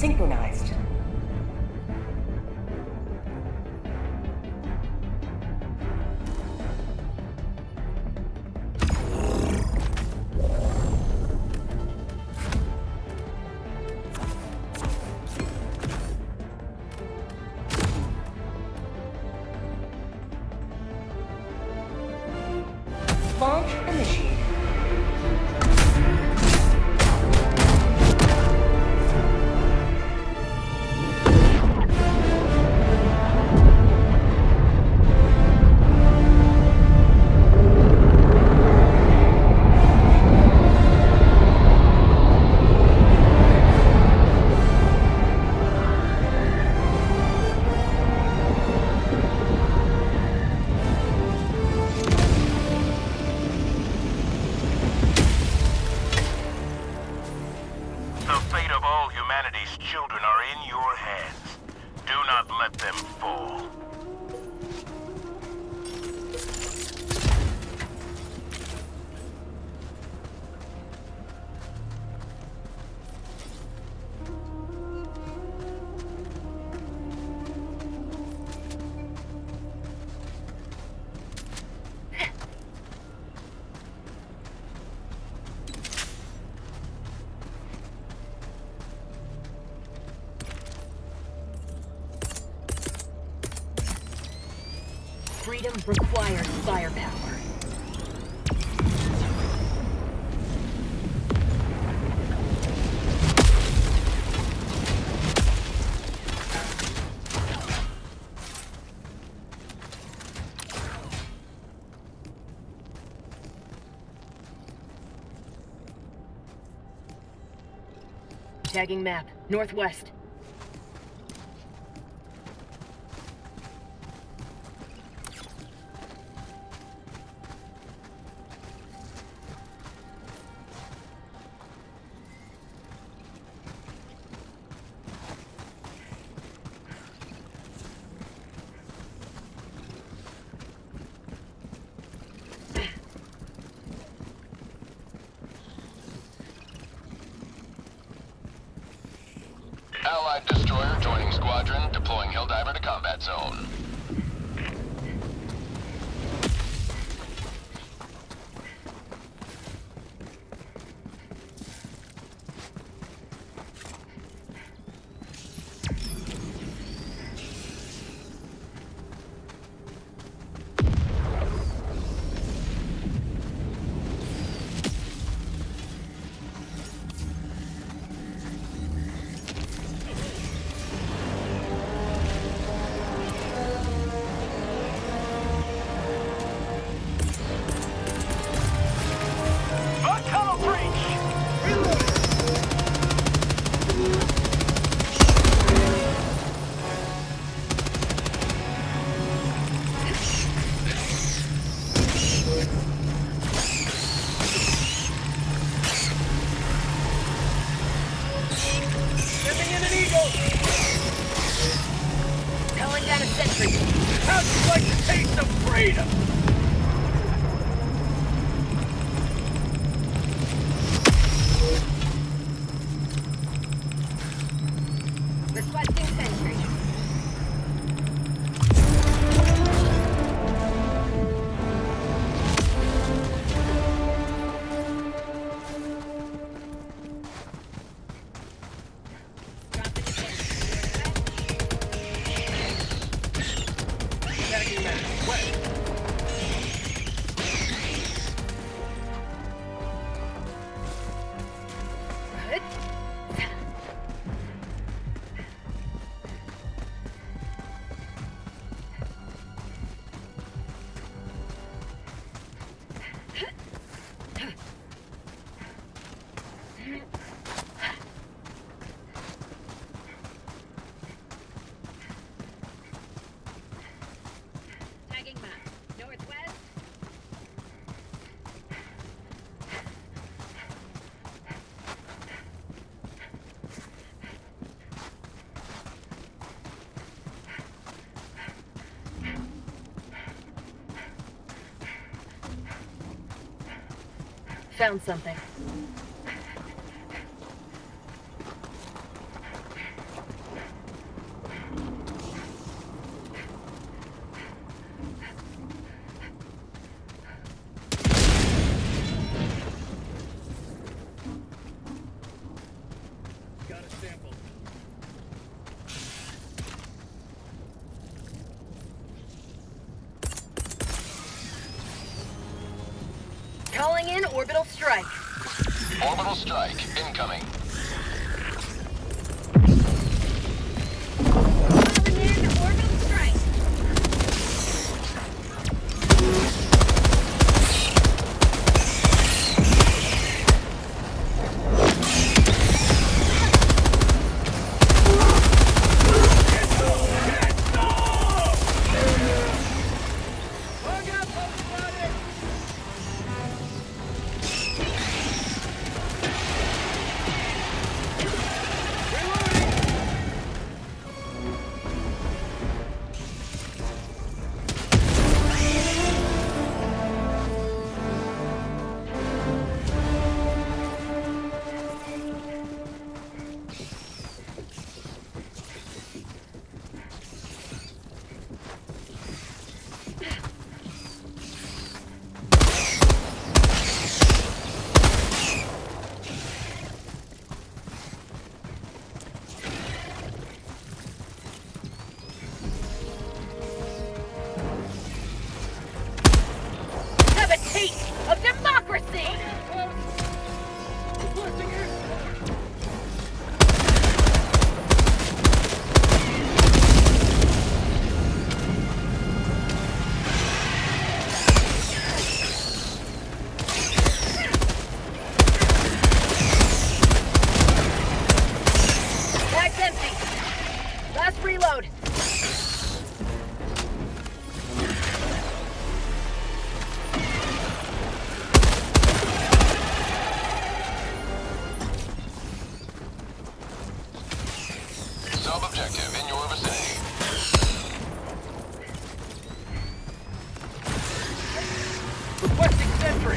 synchronized. Launch initiated. The fate of all humanity's children are in your hands. Do not let them fall. Freedom requires firepower. Tagging map, northwest. Allied destroyer joining squadron, deploying Helldiver to combat zone. Calling down a sentry. How'd you like the taste of freedom? Requesting sentry. Tagging map, west. Tagging map, northwest. Found something. Orbital strike. Orbital strike incoming. Calling in orbital strike. Have a taste of democracy! Bag's empty. Last reload. Sub-objective in your vicinity. Requesting sentry.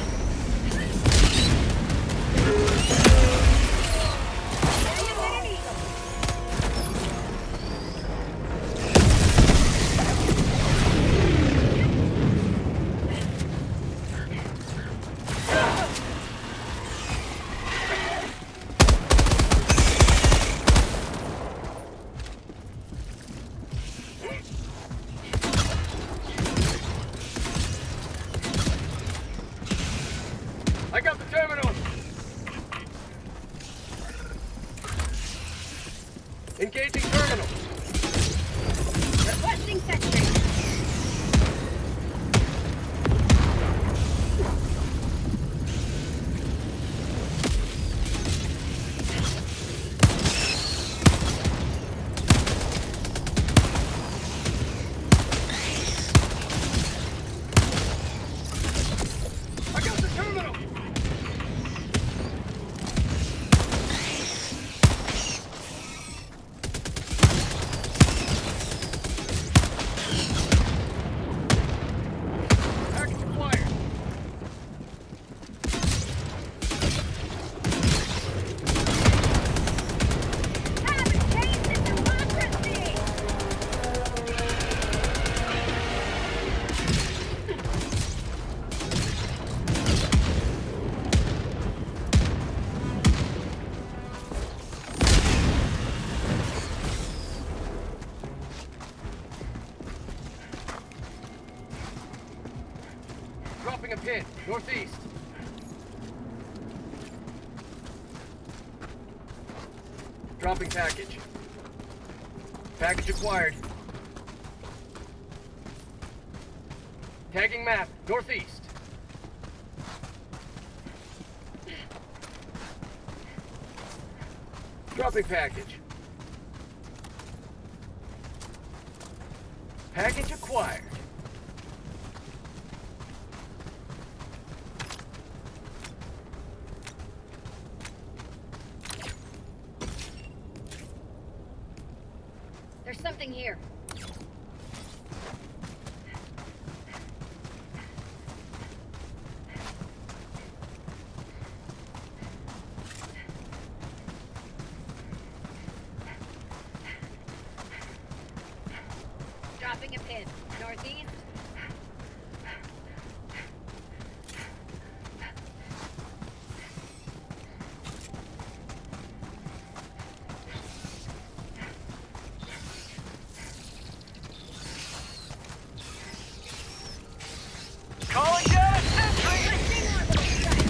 I got the terminal. Engaging terminal. Requesting sentry. I got the terminal. Package acquired. Have a taste of democracy! Dropping a pin. Northeast. Dropping package. Package acquired. Tagging map. Northeast. Dropping package. Package acquired. There's something here. Dropping a pin. Northeast. Calling down a sentry! Requesting orbital strike.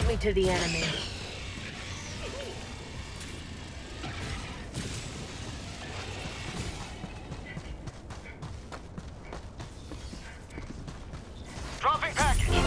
me to the enemy. Dropping package.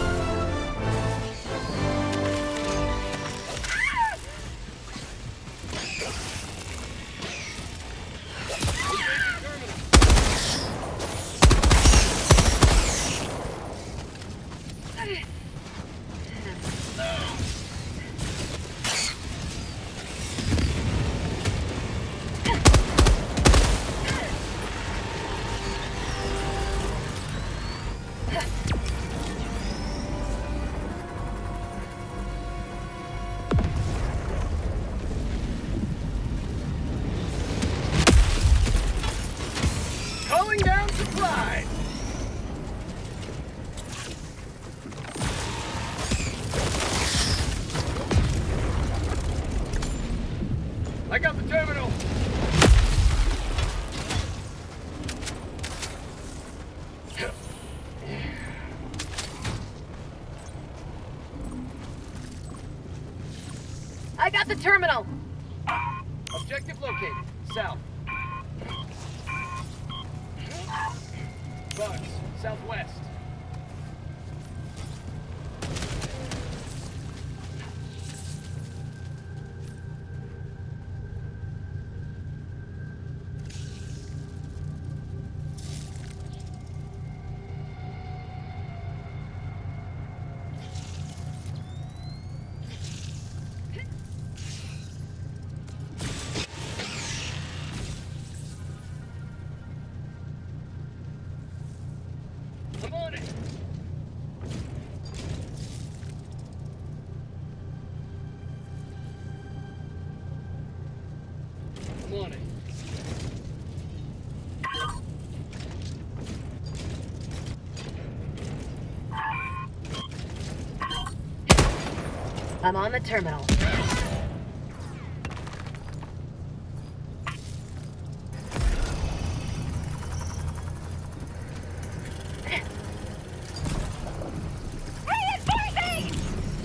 Calling down supplies. I got the terminal. I got the terminal. Objective located. South. Bugs. Southwest. I'm on it. I'm on it. I'm on the terminal. Reinforcing!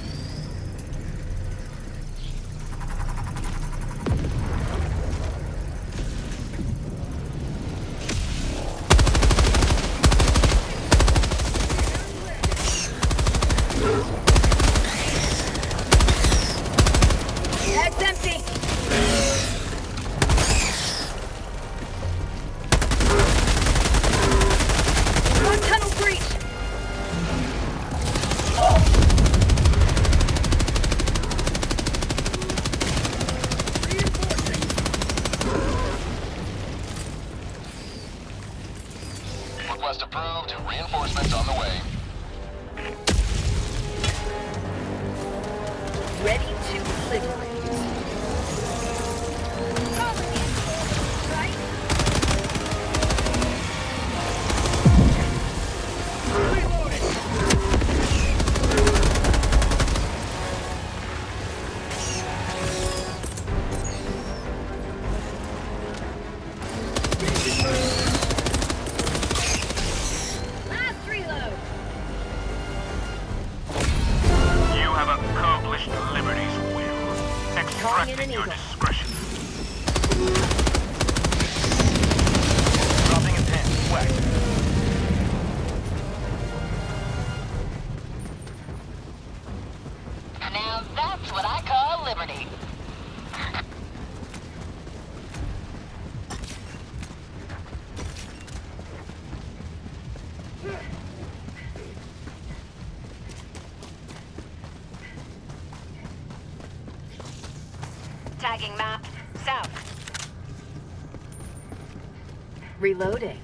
Head's empty. One tunnel breach. Request approved. Reinforcements on the way. Ready to liberate. Calling in. Right? Last reload. You have accomplished Liberty's will. Calling in Extract an at your eagle. discretion. Dropping a 10. West. Now that's what I call liberty. Tagging map. South. Reloading.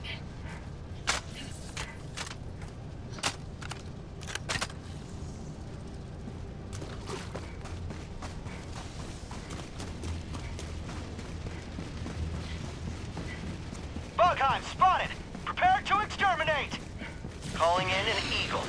Bughunt spotted! Prepare to exterminate! Calling in an eagle.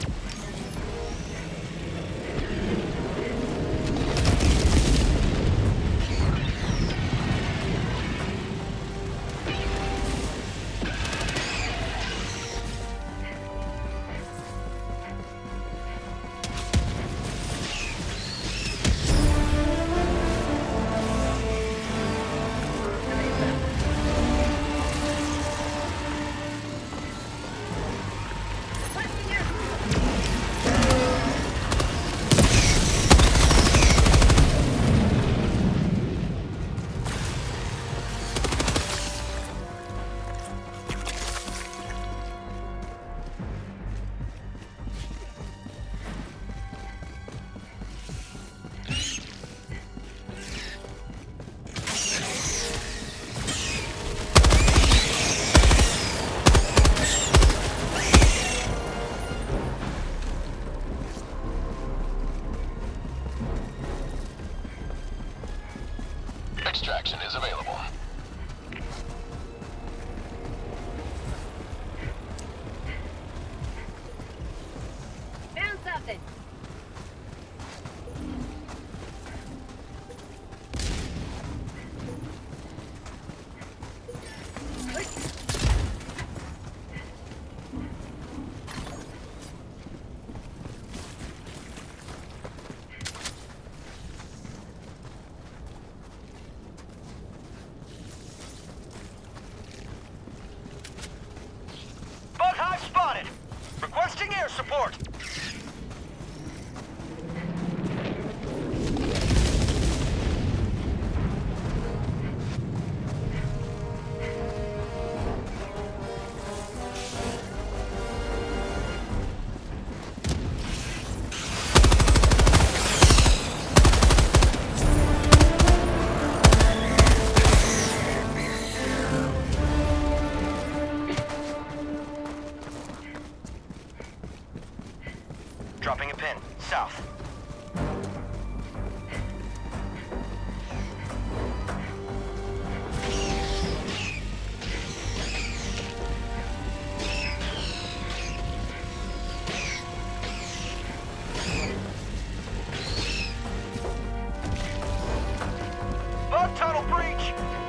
a pin. South. Bug tunnel breach!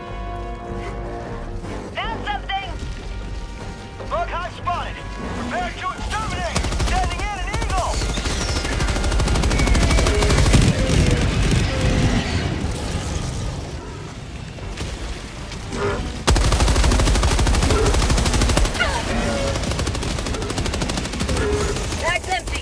Found something! Bug hive spotted! Prepare to exterminate! Sending in an eagle! Bag's empty!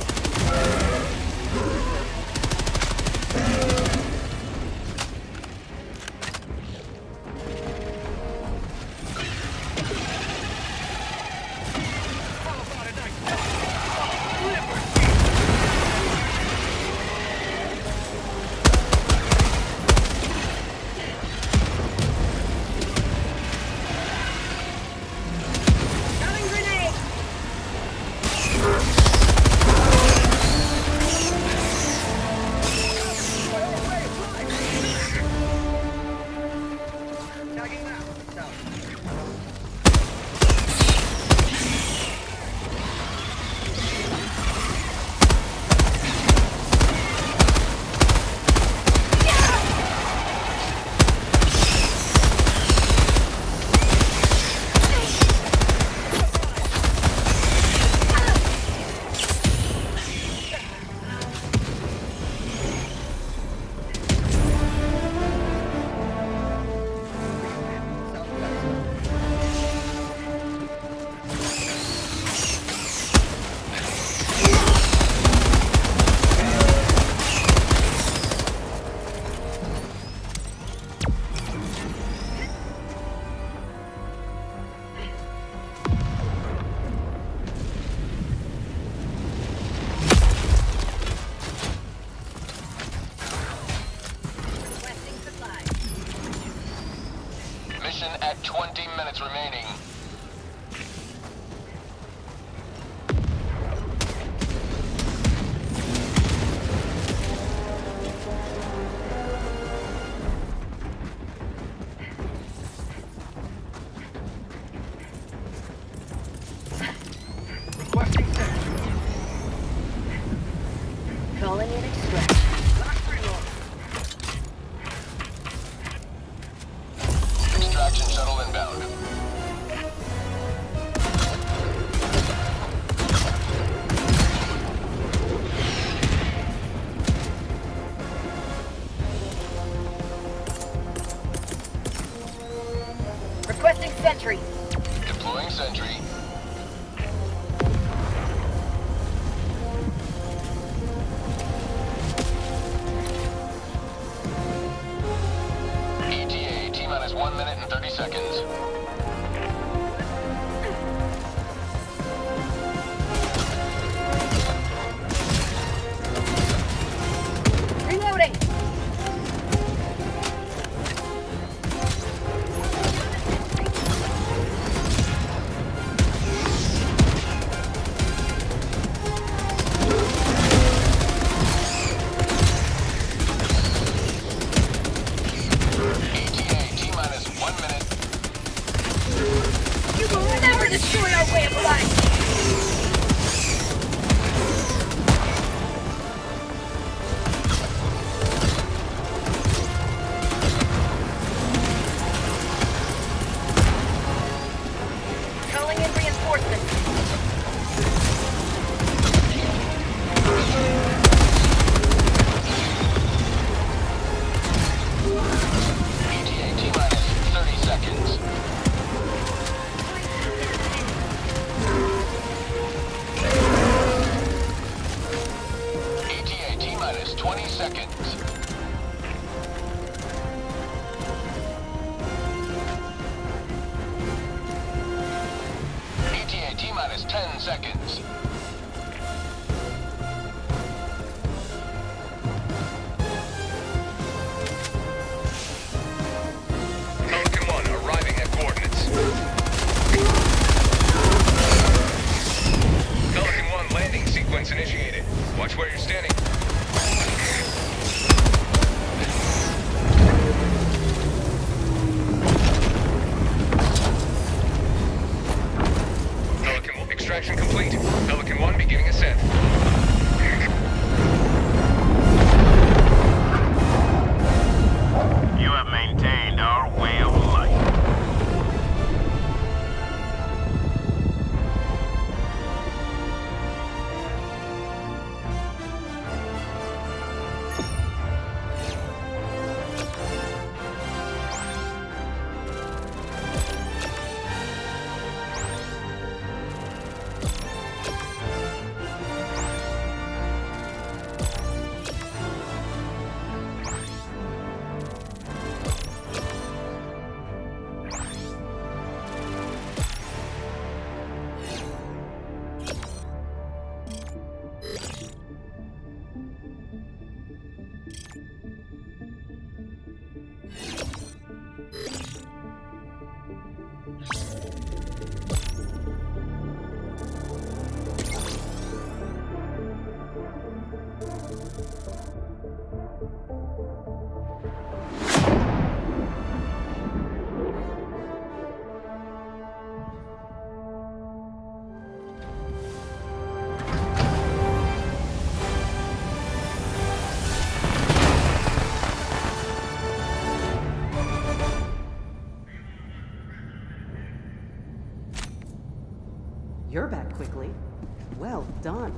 Throwing grenade! Tagging now. South. Requesting supplies. Mission at 20 minutes remaining. Requesting sentry. Calling in extraction. Last reload. Extraction shuttle inbound. Requesting sentry. Deploying sentry. ETA T-minus 1 minute and 30 seconds. Reloading! ETA T-minus 1 minute. You will never destroy our way of life! Calling in reinforcements. ETA T-minus 30 seconds. ETA T-minus 20 seconds. ETA T-minus 10 seconds. Pelican 1 arriving at coordinates. Pelican 1 landing sequence initiated. Watch where you're Standing. Pelican extraction complete. Pelican 1 beginning ascent. You have maintained our way of life. You're back quickly. Well done.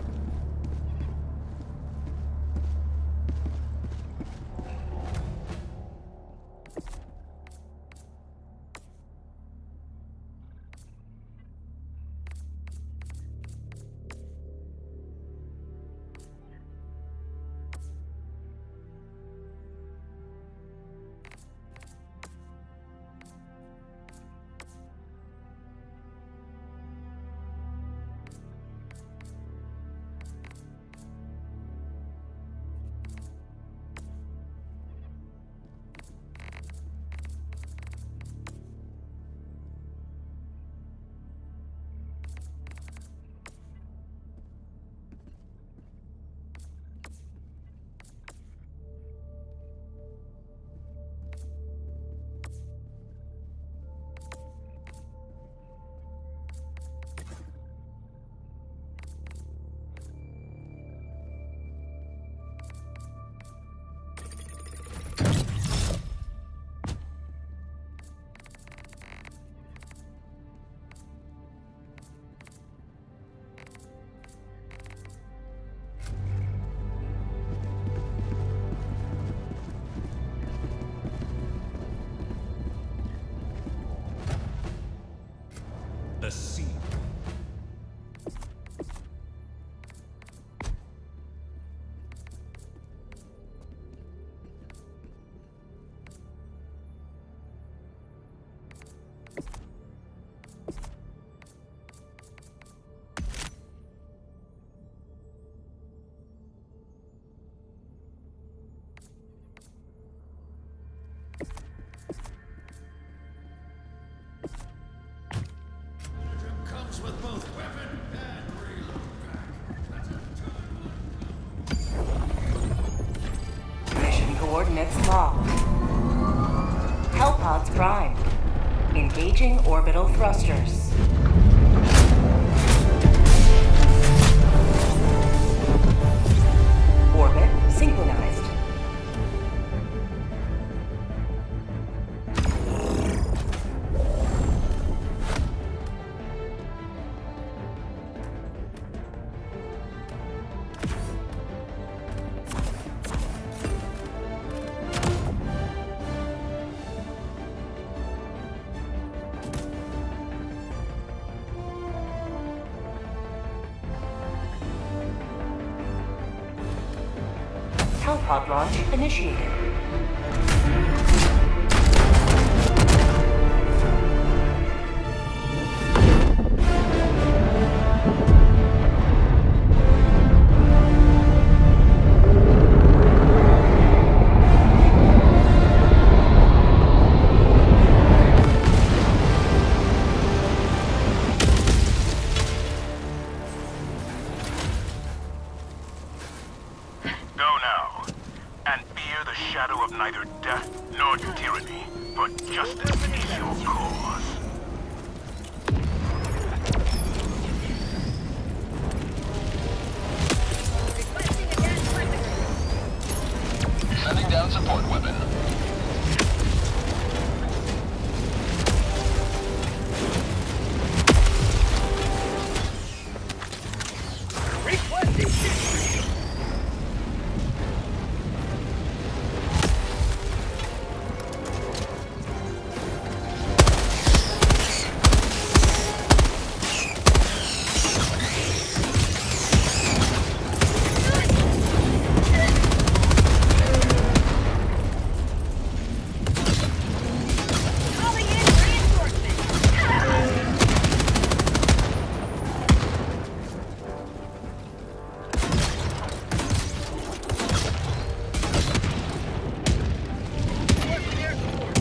The sea. With both weapon and reload back. Mission coordinates locked. Hellpods primed. Engaging orbital thrusters. Orbit synchronized. Hellpod launch initiated. Go now, and fear the shadow of neither death nor tyranny, for justice is your cause. Requesting advanced weaponry. Sending down support weapon. Requesting sentry. Calling in reinforcements. Requesting air support.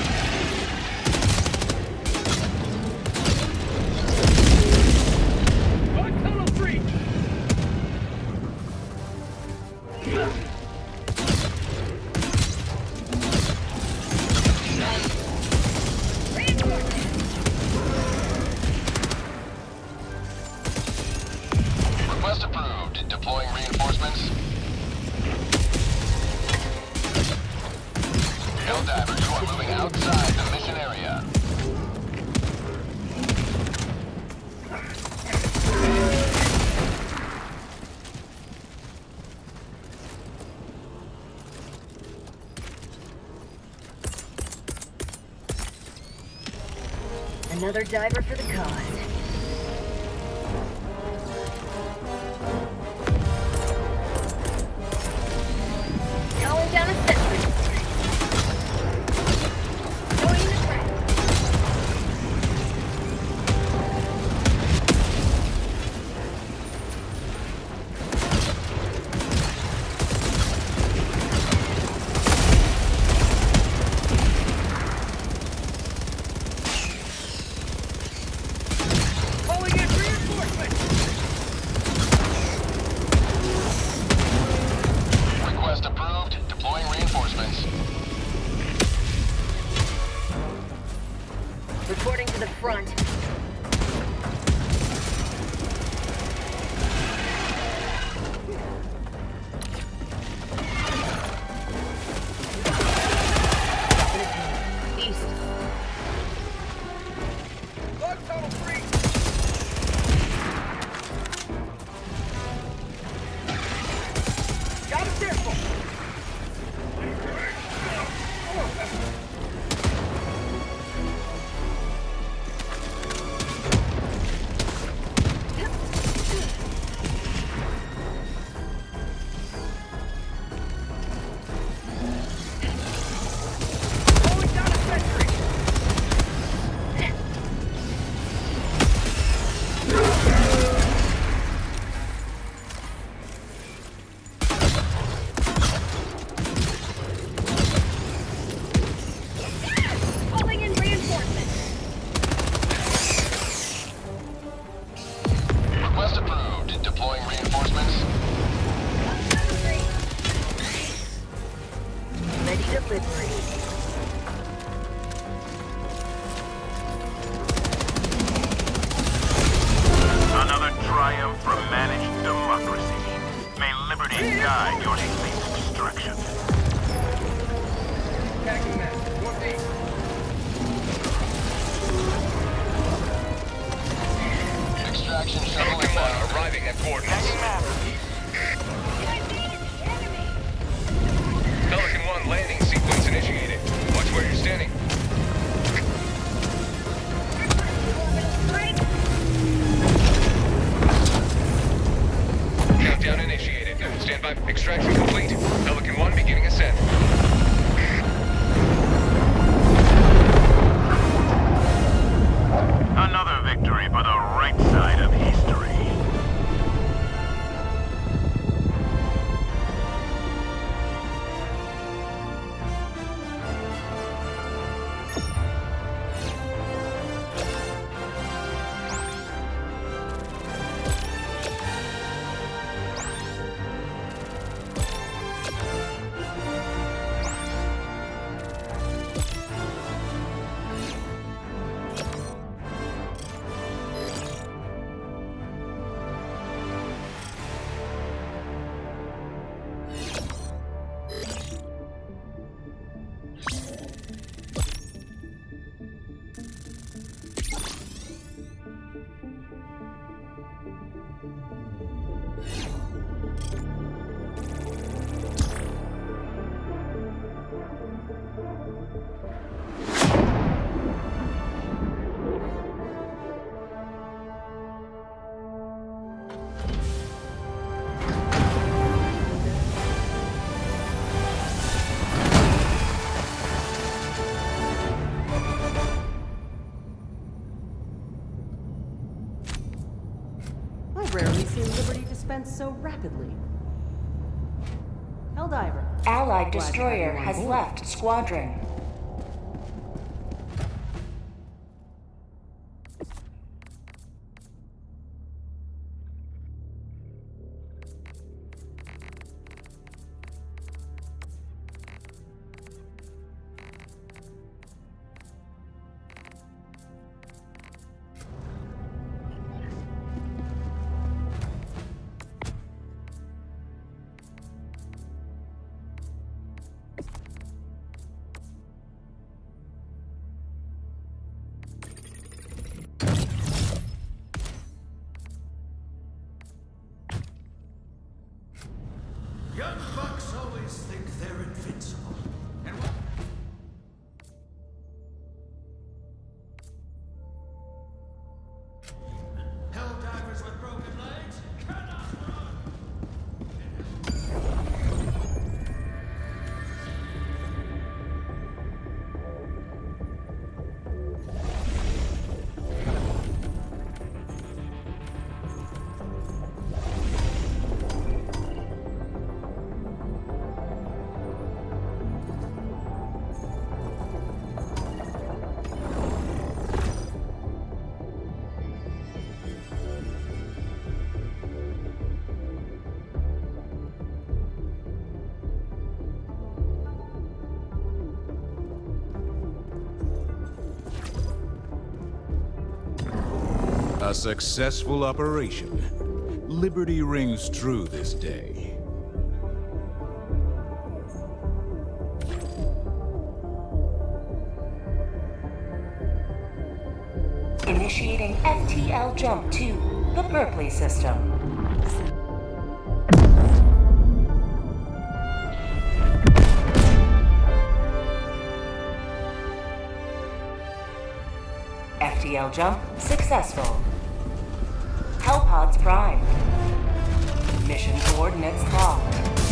On tunnel 3. Request approved. Deploying reinforcements. Helldiver, you are moving outside the mission area. Another diver for the cause. Calling down a sentry. Joining the threat. Calling in reinforcements. Request approved. Deploying reinforcements. Reporting to the front. East. On tunnel 3. Got a circle. Calling down a sentry. Calling in reinforcements. Request approved. Deploying reinforcements. Ready to liberate. Another triumph for managed democracy. May liberty guide your safe destruction. Attacking map. Northeast. Extraction shuttle Pelican 1 inbound. arriving at coordinates. Pelican 1 landing sequence initiated. Watch where you're standing. Countdown initiated. Stand by. Extraction complete. Pelican 1 beginning ascent. Another victory for the right side of history. I've rarely seen Liberty dispensed so rapidly. Helldiver. Allied Glad to have destroyer you on has board. left squadron. Young bucks always think they're invincible. And what? Helldivers with broken legs cannot run! A successful operation. Liberty rings true this day. Initiating FTL jump to the Berkeley system. FTL jump successful. Hellpods prime. Mission coordinates locked.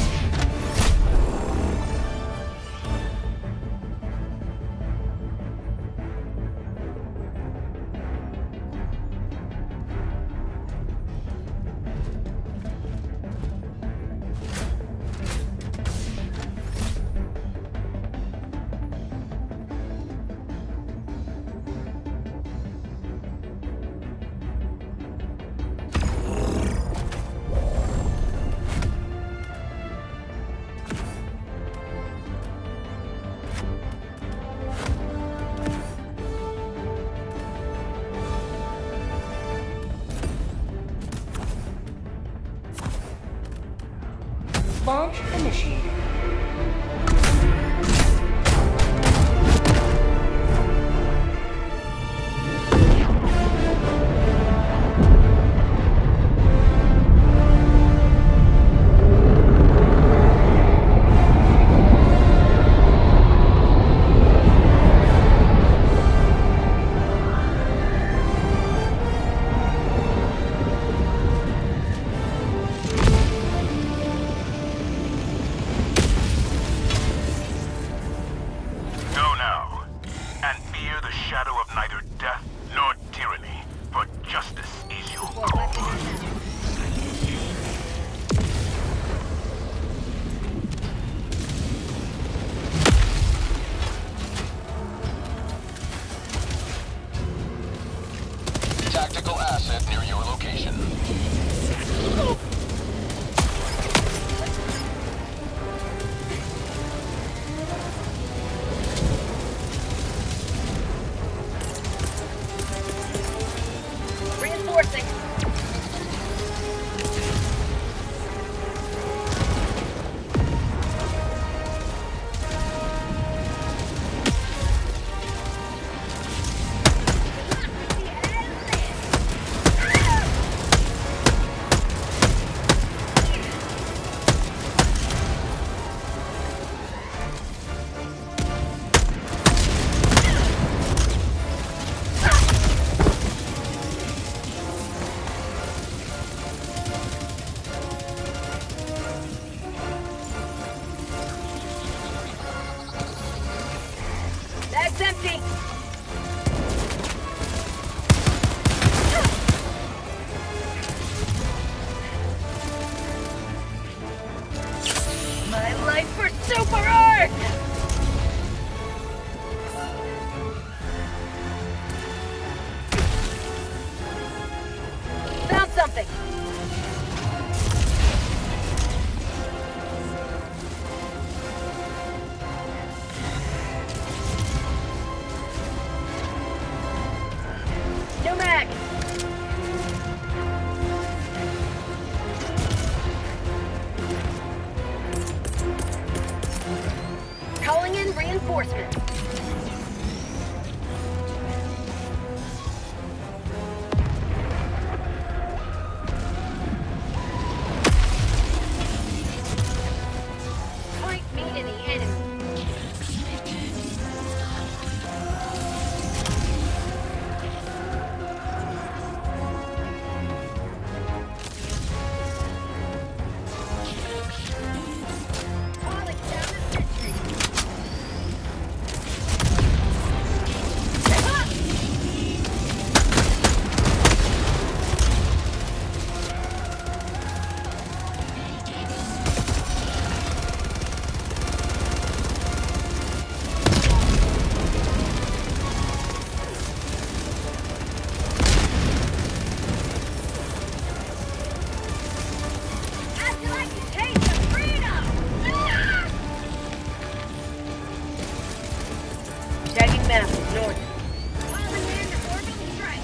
Launch initiated. Time for Super Arc! Found something! No mag! Calling in reinforcements. Point me to the enemy. Calling down the sentry. How'd you like to taste of freedom? Ah! Tagging map, north. Calling in orbital strike.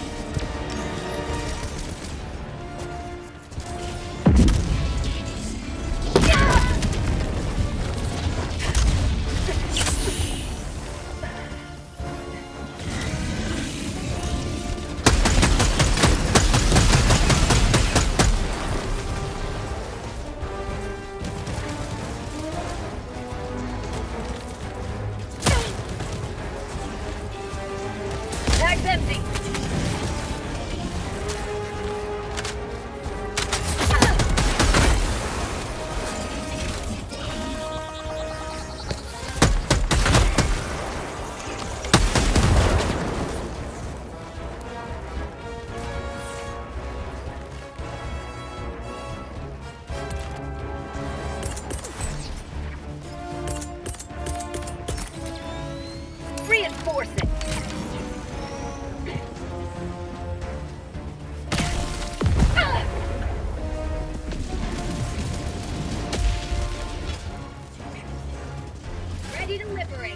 Bag's empty. Reinforcing. Ready to liberate.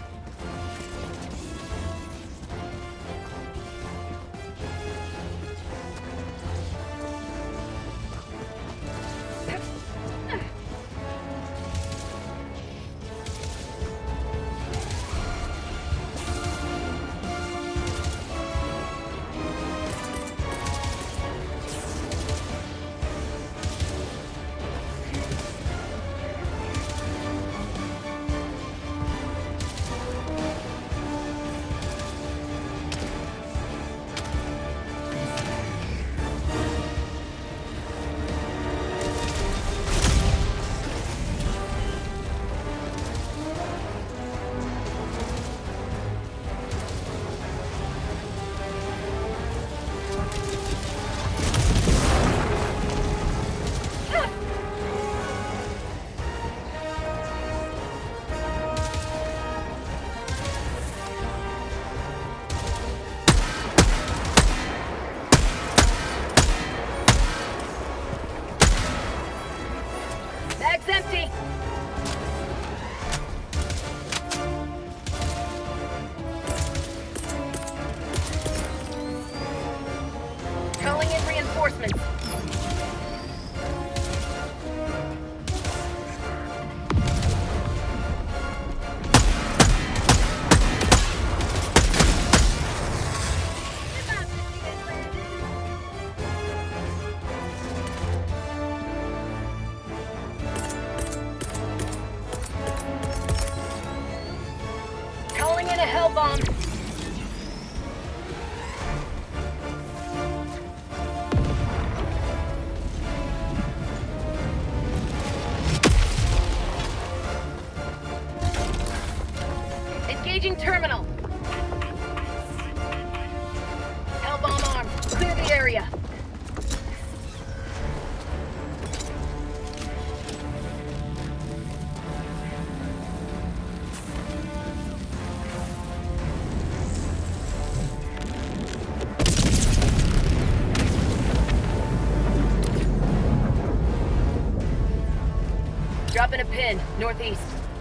Bag's empty. Calling in reinforcements. Calling in a hell bomb. Engaging terminal. Hell bomb armed. Clear the area. Dropping a pin, northeast.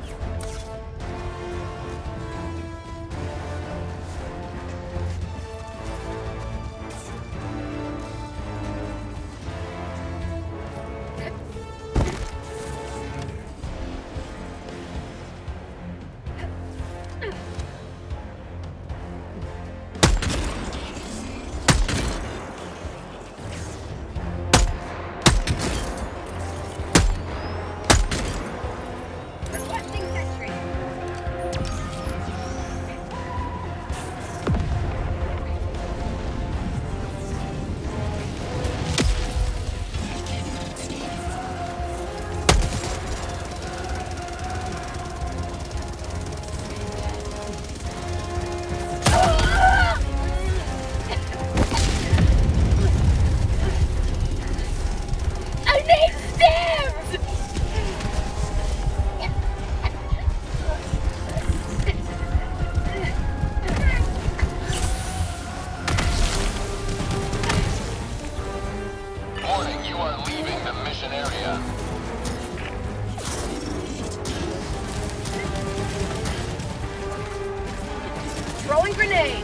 Throwing grenade!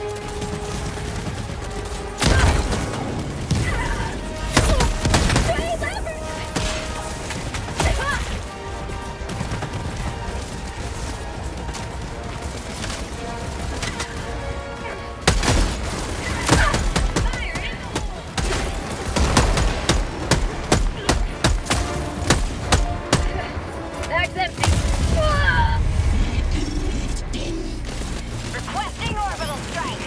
Bag's empty! Requesting orbital strike.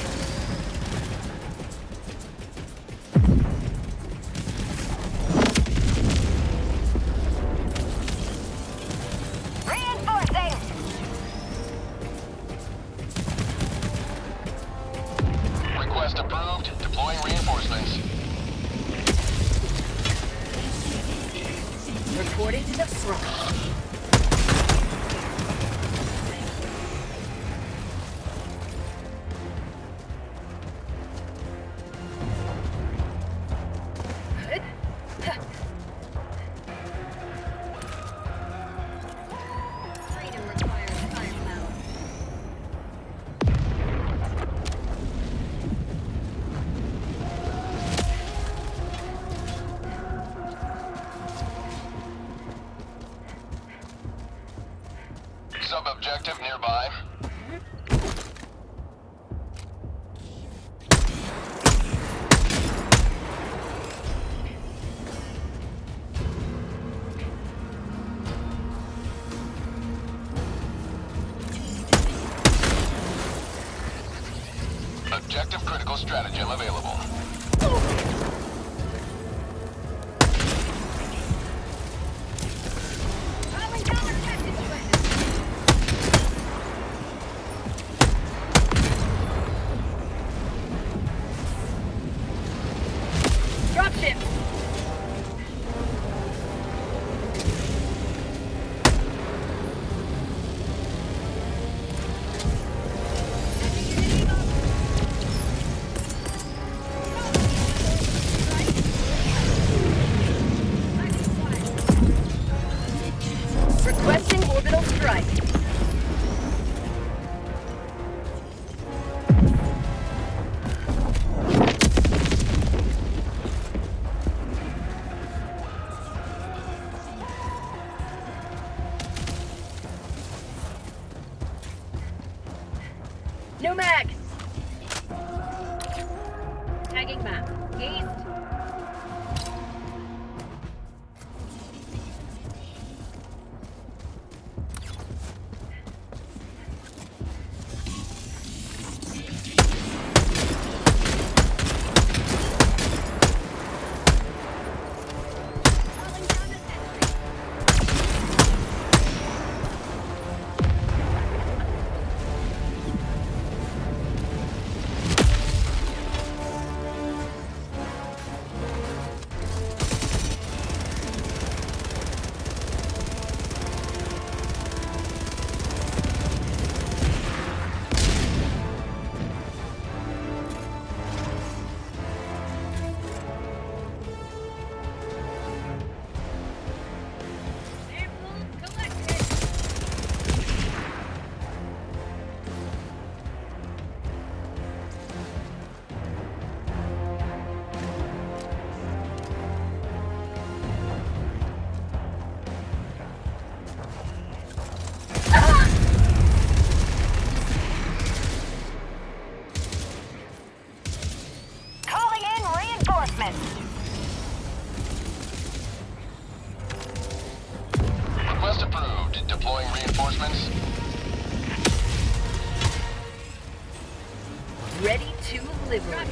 Reinforcing. Request approved. Deploying reinforcements. Reporting to the front. Freedom requires firepower. Sub-objective nearby. Objective critical stratagem available. Calling down objective weapon. Dropship! Requesting orbital strike. No mag! Tagging map. East. Calling down a sentry. Deploying reinforcements. Ready to liberate.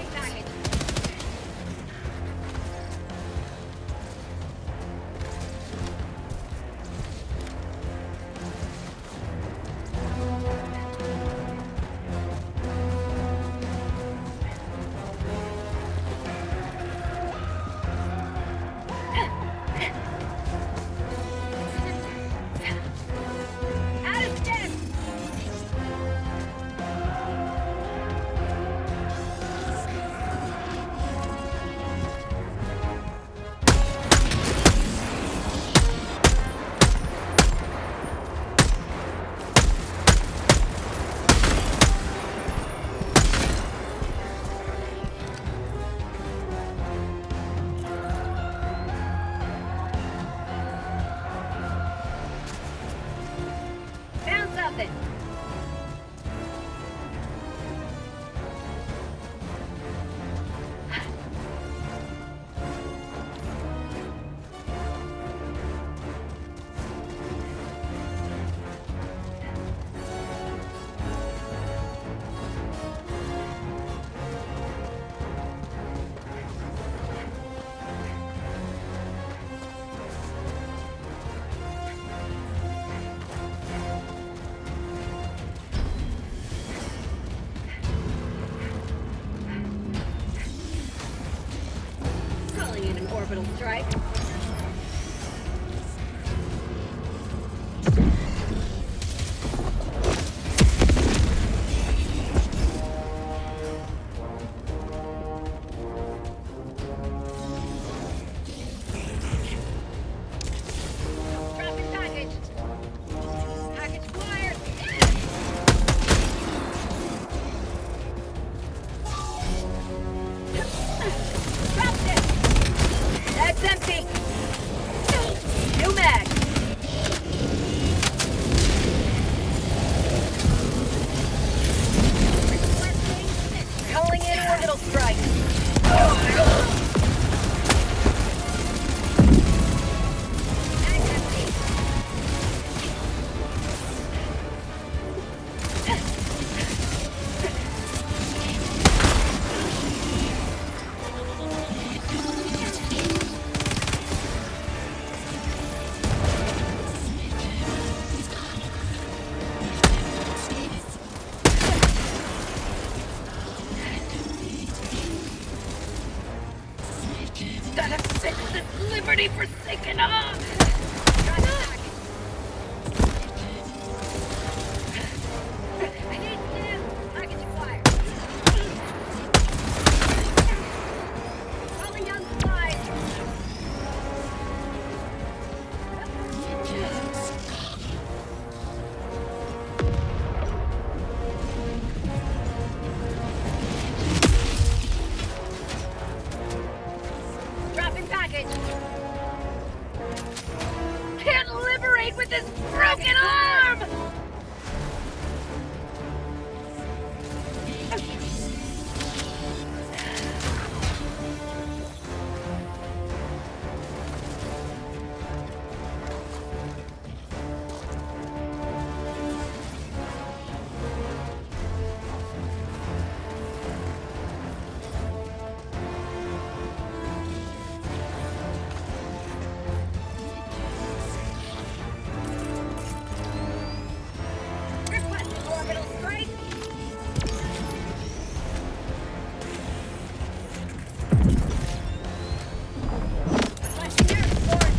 Orbital strike. Dropping package. Package wired. Dropped it. That's empty. New mag. Calling in orbital strike. Mag's empty. Gotta fix this Liberty forsaken off! I need to package acquired. Calling down supplies. Dropping package. Can't liberate with this broken arm! Request orbital strike. Requesting air support.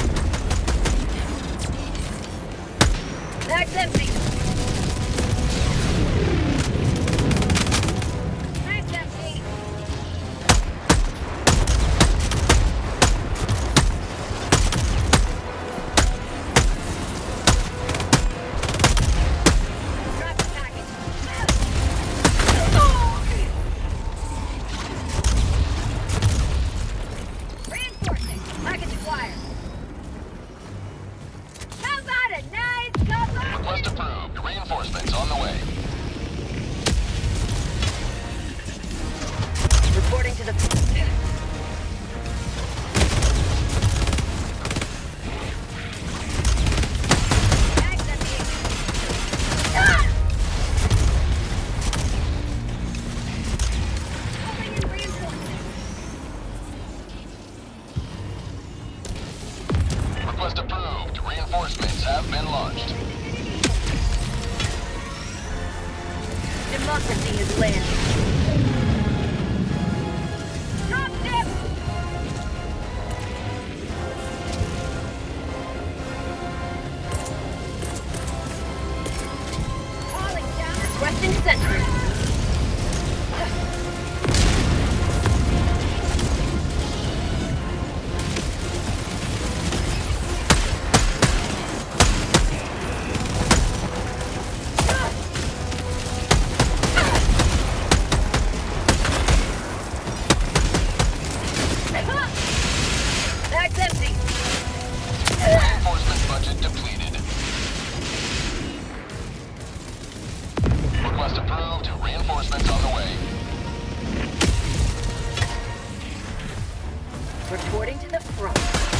Mag's empty. Mag's empty. Dropping package. Reinforcing. Package acquired. How about a nice cover? Request approved. Reinforcements on the way. Reporting to the... Mag's empty. plane has landed. Drop ship! Calling down. Requesting sentry. Bag's empty. Reinforcement budget depleted. Request approved. Reinforcements on the way. Reporting to the front.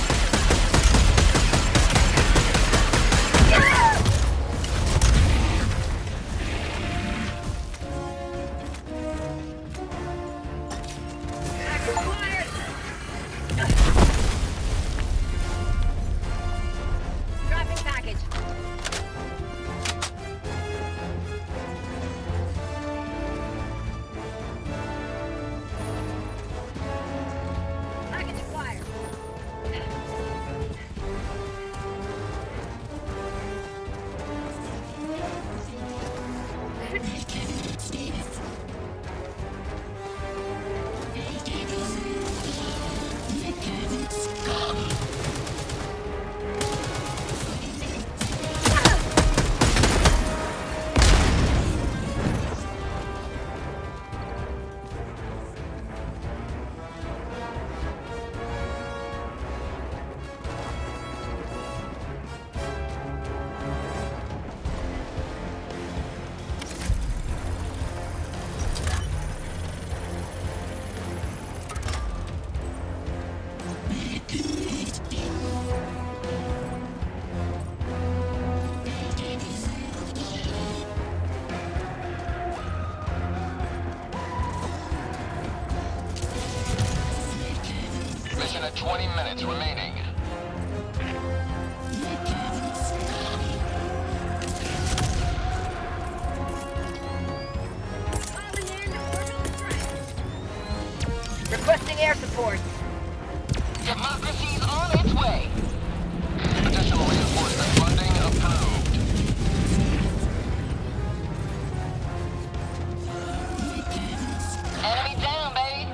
Acquired! Dropping package. Package acquired. Mission at 20 minutes remaining. Calling in orbital strike. Requesting air support. Democracy's on its way. Additional reinforcement funding approved. Enemy down, baby.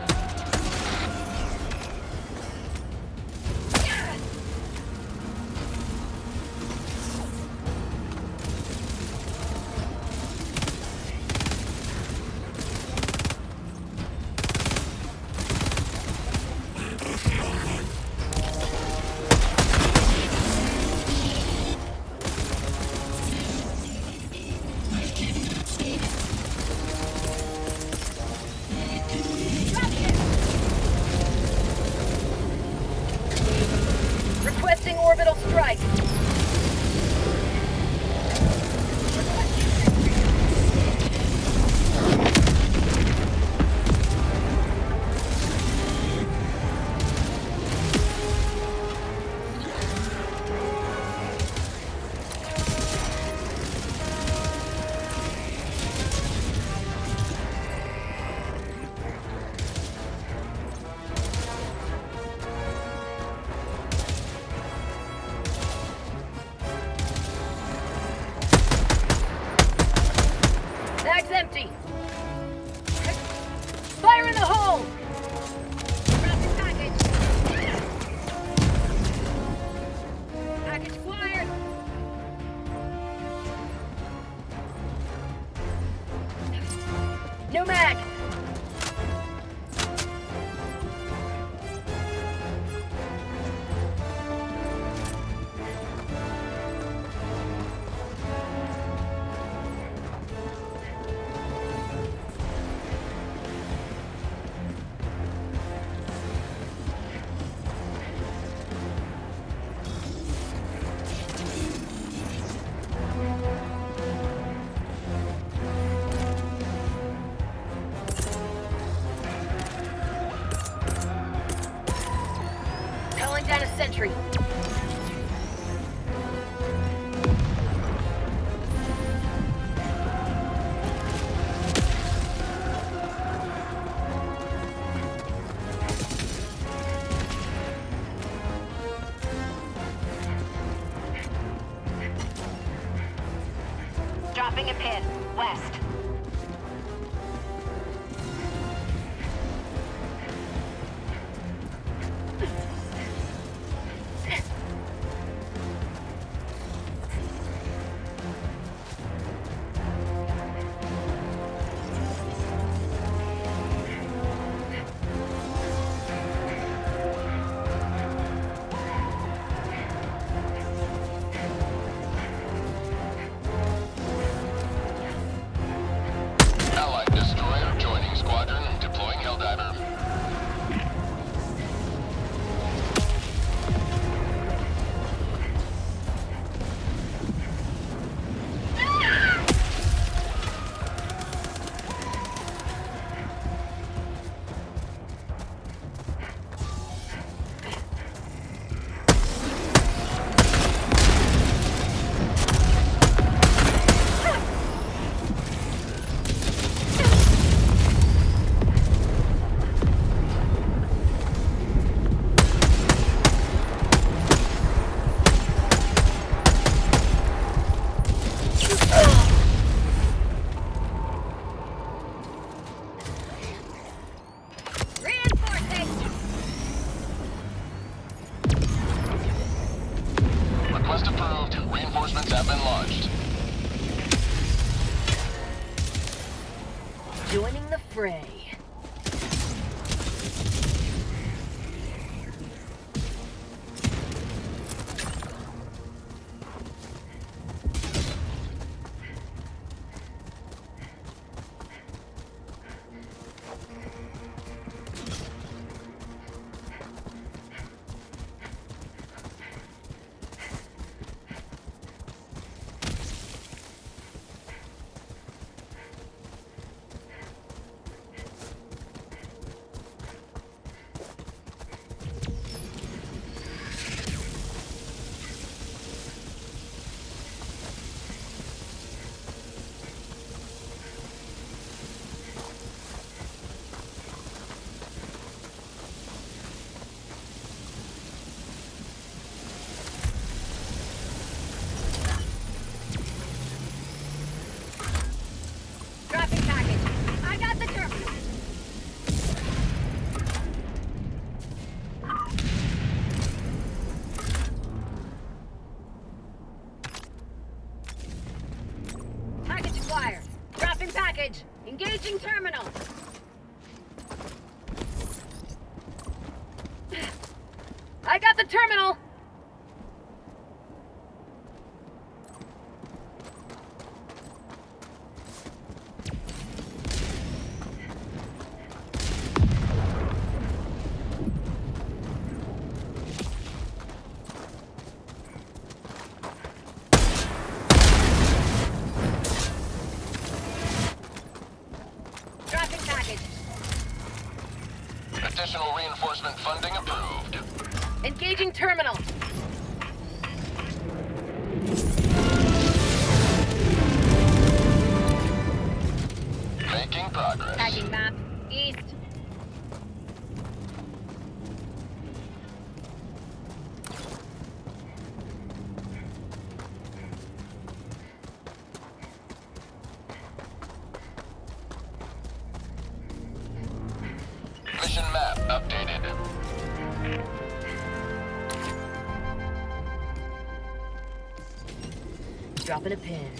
Requesting orbital strike. Bag's empty. Fire in the hole. Dropping package. Package acquired. No mag. Calling down a sentry. Dropping a pin. West. Allied destroyer joining squadron, deploying Helldiver. Request approved. Reinforcements have been launched. Joining the fray. Dropping package. I got the terminal. Package acquired. Dropping package. Engaging terminal. I got the terminal! Dropping package. Additional reinforcement funding approved. Engaging terminal! Making progress. Tagging map. East. Mission map updated. Dropping a pin.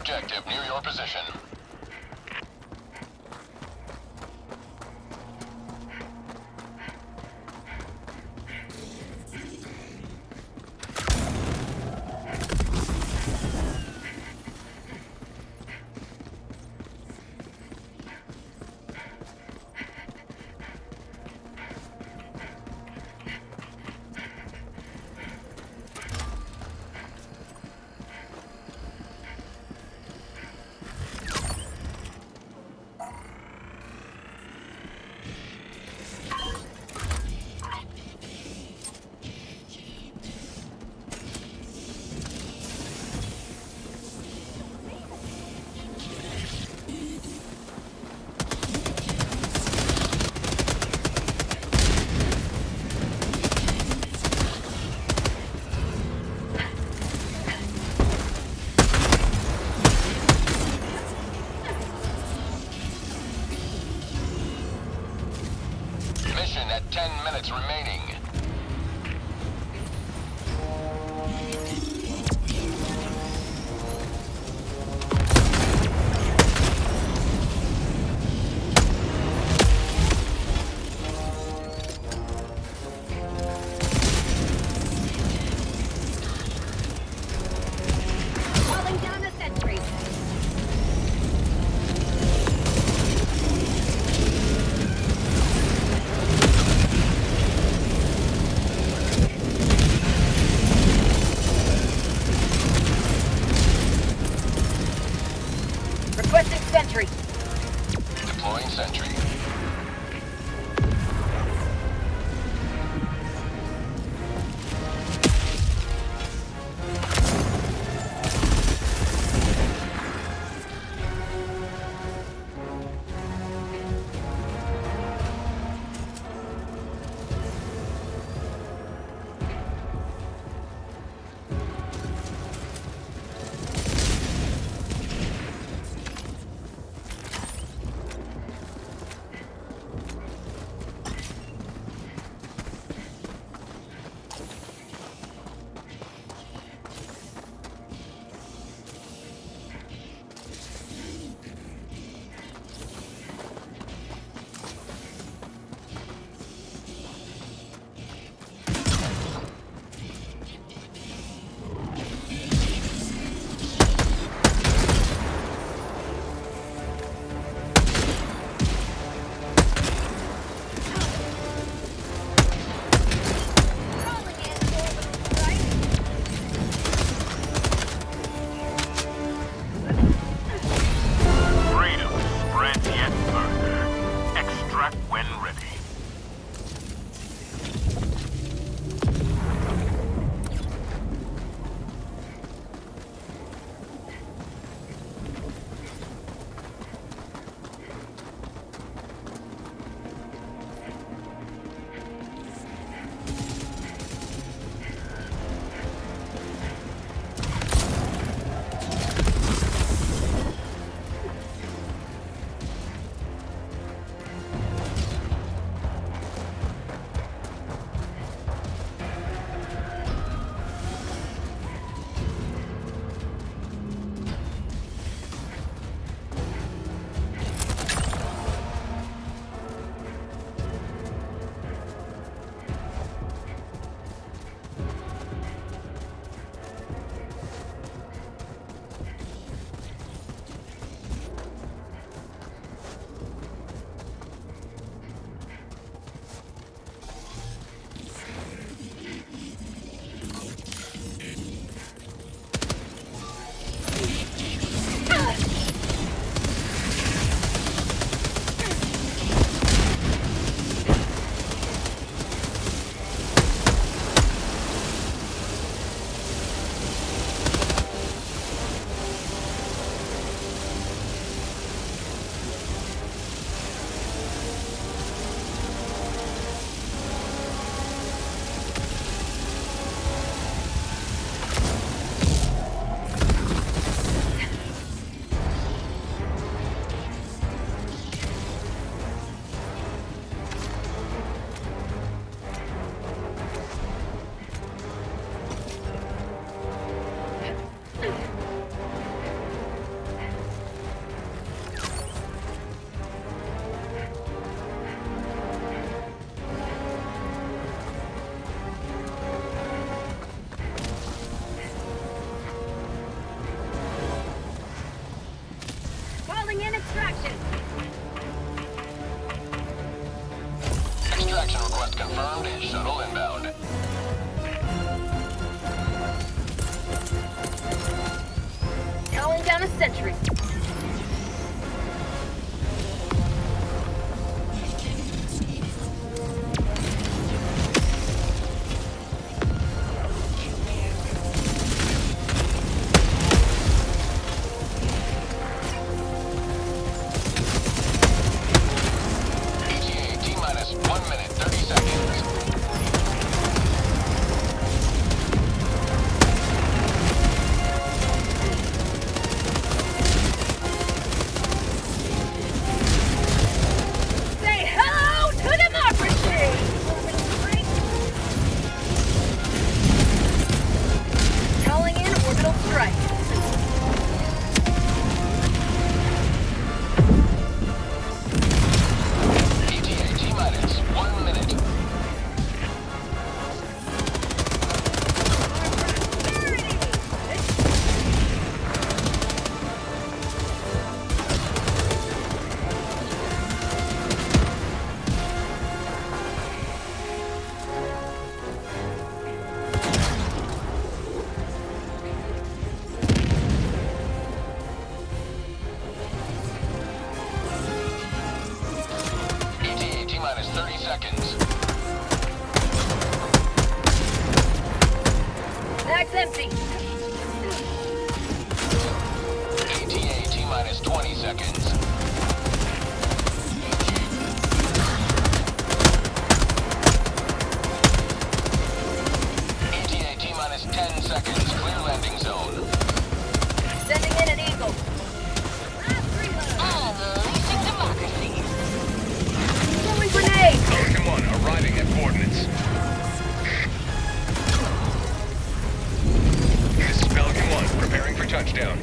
objective near your position. Mission at 10 minutes remaining. Calling down a sentry. Requesting sentry. Deploying sentry. sentry. ETA T-minus 1 minute, 30 seconds. Say hello to democracy! Calling in orbital strike. ETA T-minus 1 minute. ETA T-minus 30 seconds. Mag's empty. ETA T-minus 20 seconds. ETA T-minus 10 seconds. Clear landing zone. Sending in an eagle. Unleashing democracy. Throwing grenade. Pelican 1 arriving at coordinates. This is Pelican 1, preparing for touchdown.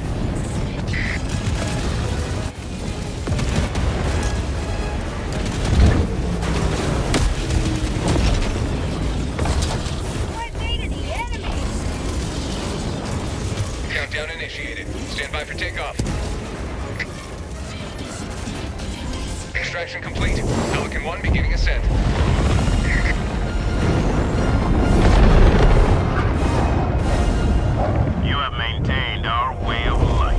What made the enemy? Countdown initiated. Stand by for takeoff. Extraction complete. Pelican 1 beginning ascent. You have maintained our way of life.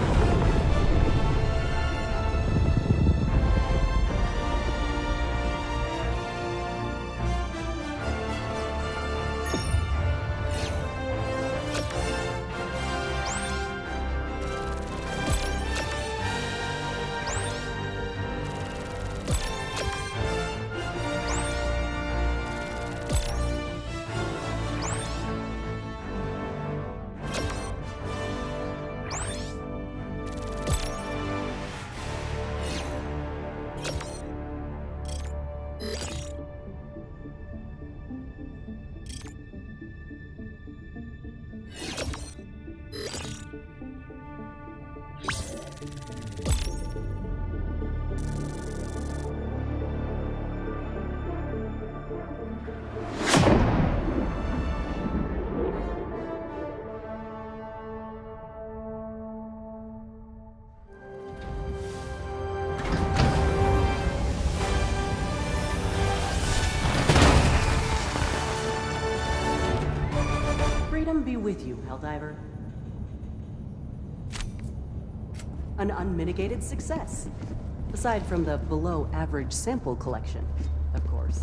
Freedom be with you, Helldiver. An unmitigated success. Aside from the below-average sample collection, of course.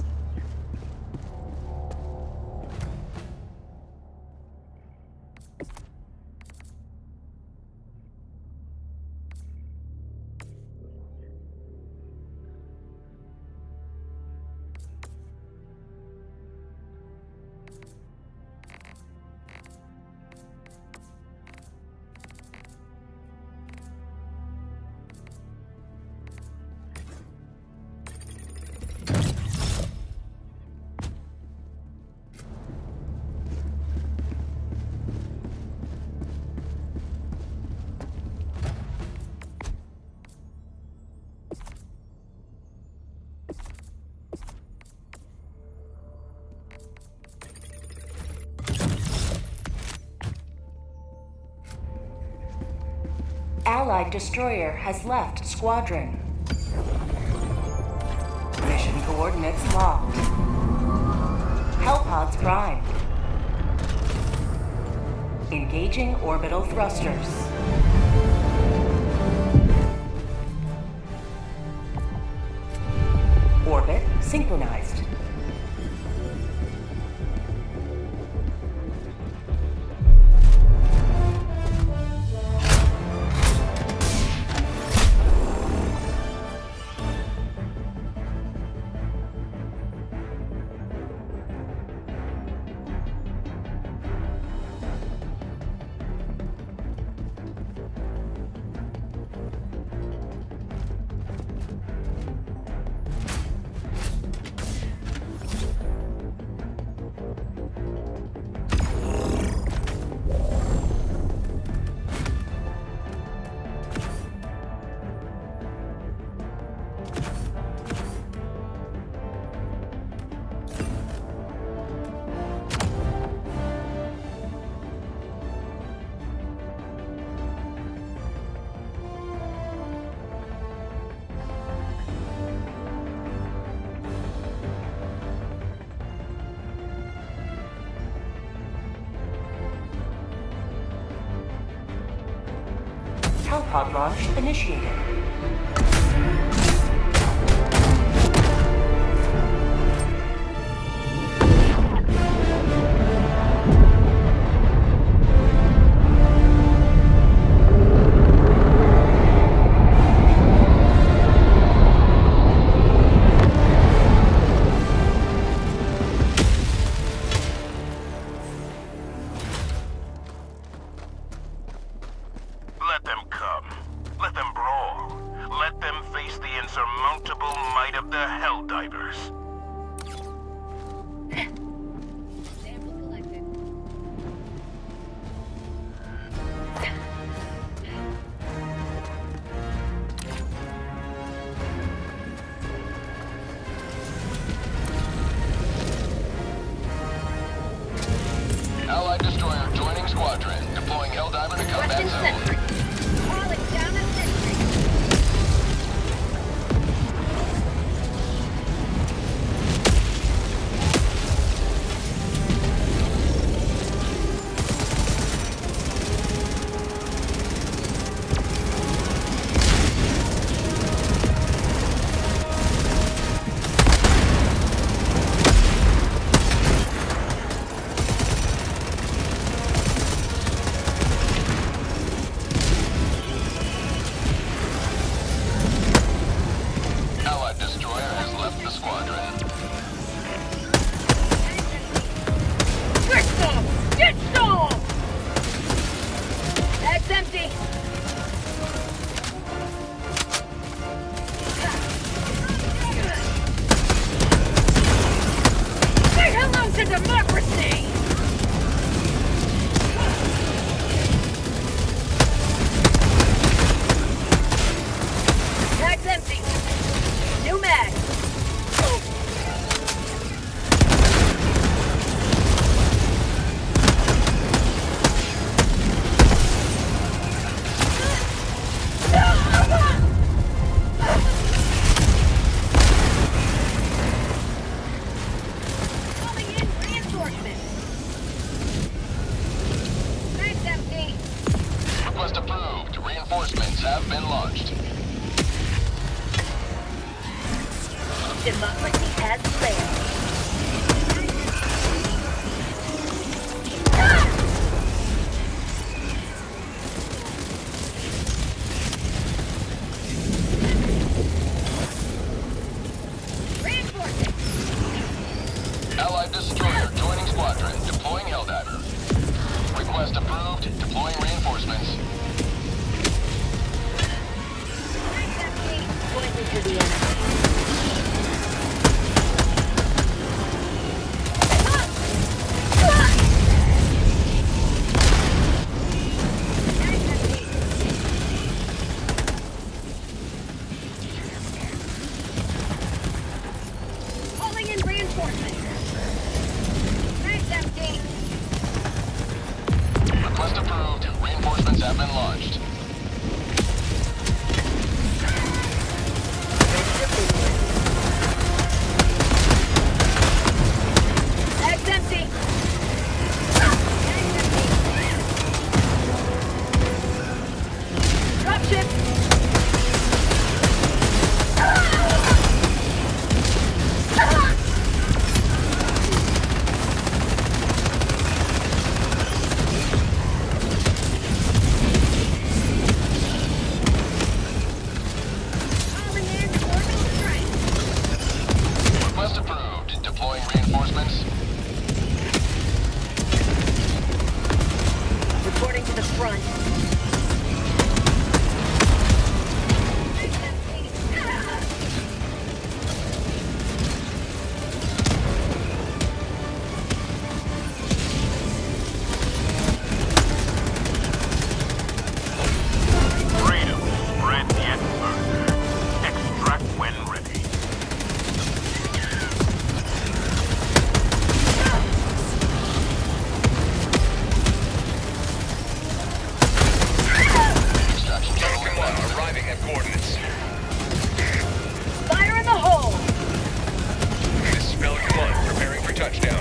Allied destroyer has left squadron. Mission coordinates locked. Hellpods primed. Engaging orbital thrusters. synchronized. Pod launch initiated. Let them come. Let them brawl. Let them face the insurmountable might of the Helldivers. Sample collected. Allied destroyer joining squadron. Deploying Helldiver to combat Western zone. sentry. Calling down a sentry. Allied destroyer has left the squadron. Get some! Get some! That's empty. Say hello to democracy! Mag's empty. New mag. Calling in reinforcements. Mag's empty. Request approved. Reinforcements have been launched. Democracy has failed. Reinforcing. Allied destroyer joining squadron. Deploying Helldiver. Request approved. Deploying reinforcements. Mag's empty. Point me to the enemy. Calling in reinforcements. Mag's empty. Request approved. Reinforcements have been launched. Mag's empty. Dropship. done. Freedom spreads yet further. Extract when ready. Extraction Pelican terminal 1 arriving at coordinates. Fire in the hole! This is Pelican 1 preparing for touchdown.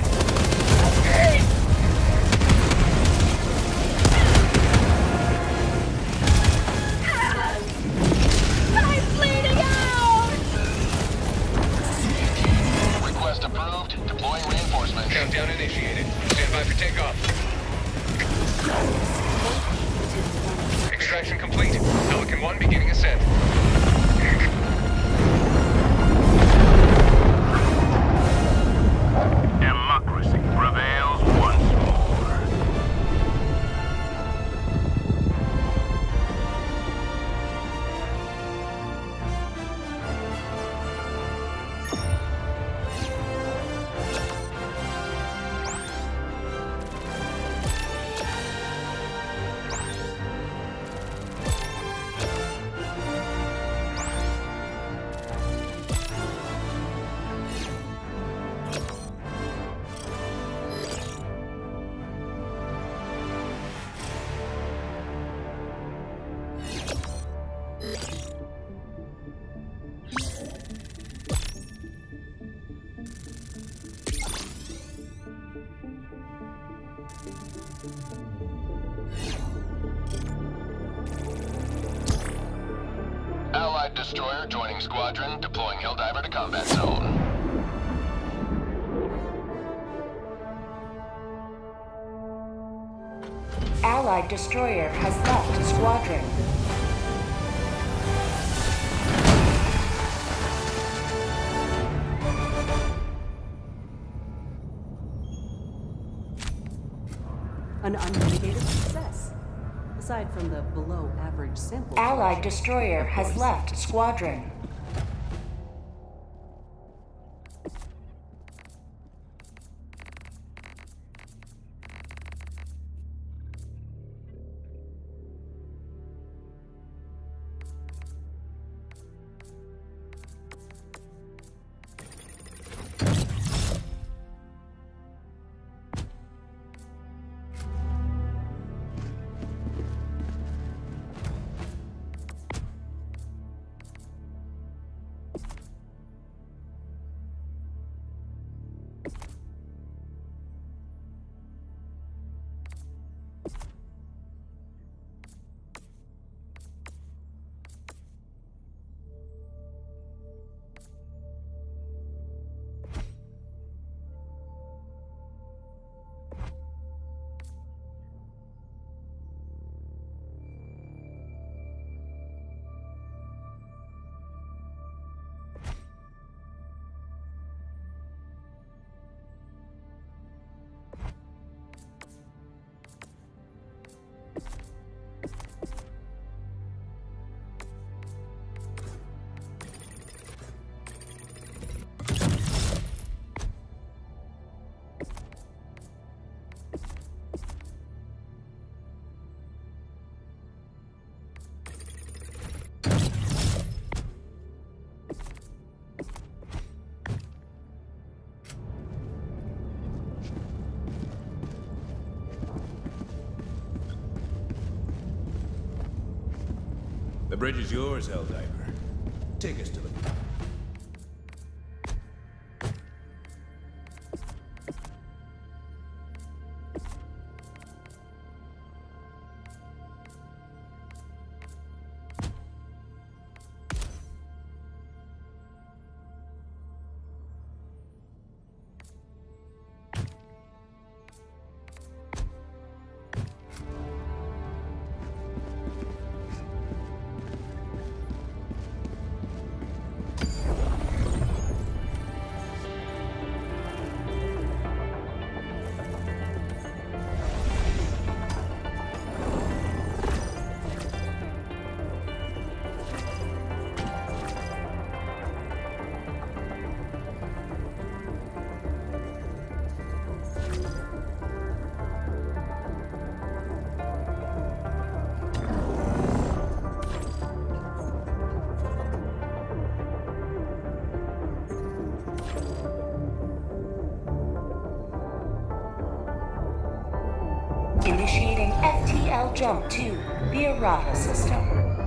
I'm bleeding out! request approved. Deploying reinforcements. Countdown initiated. Stand by for takeoff. Extraction complete. Pelican 1 beginning ascent. Democracy prevails once more. Allied destroyer joining squadron. Deploying Helldiver to combat zone. Allied destroyer has left squadron. An unmitigated success. Aside from the below average sample. Allied collection, destroyer of has course. left squadron. The bridge is yours, Helldiver. Take us to the... FTL jump to the Errata system.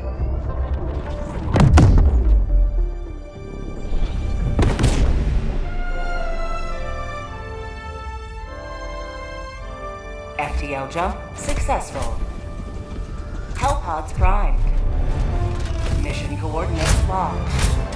FTL jump successful. Hellpods primed. Mission coordinates logged.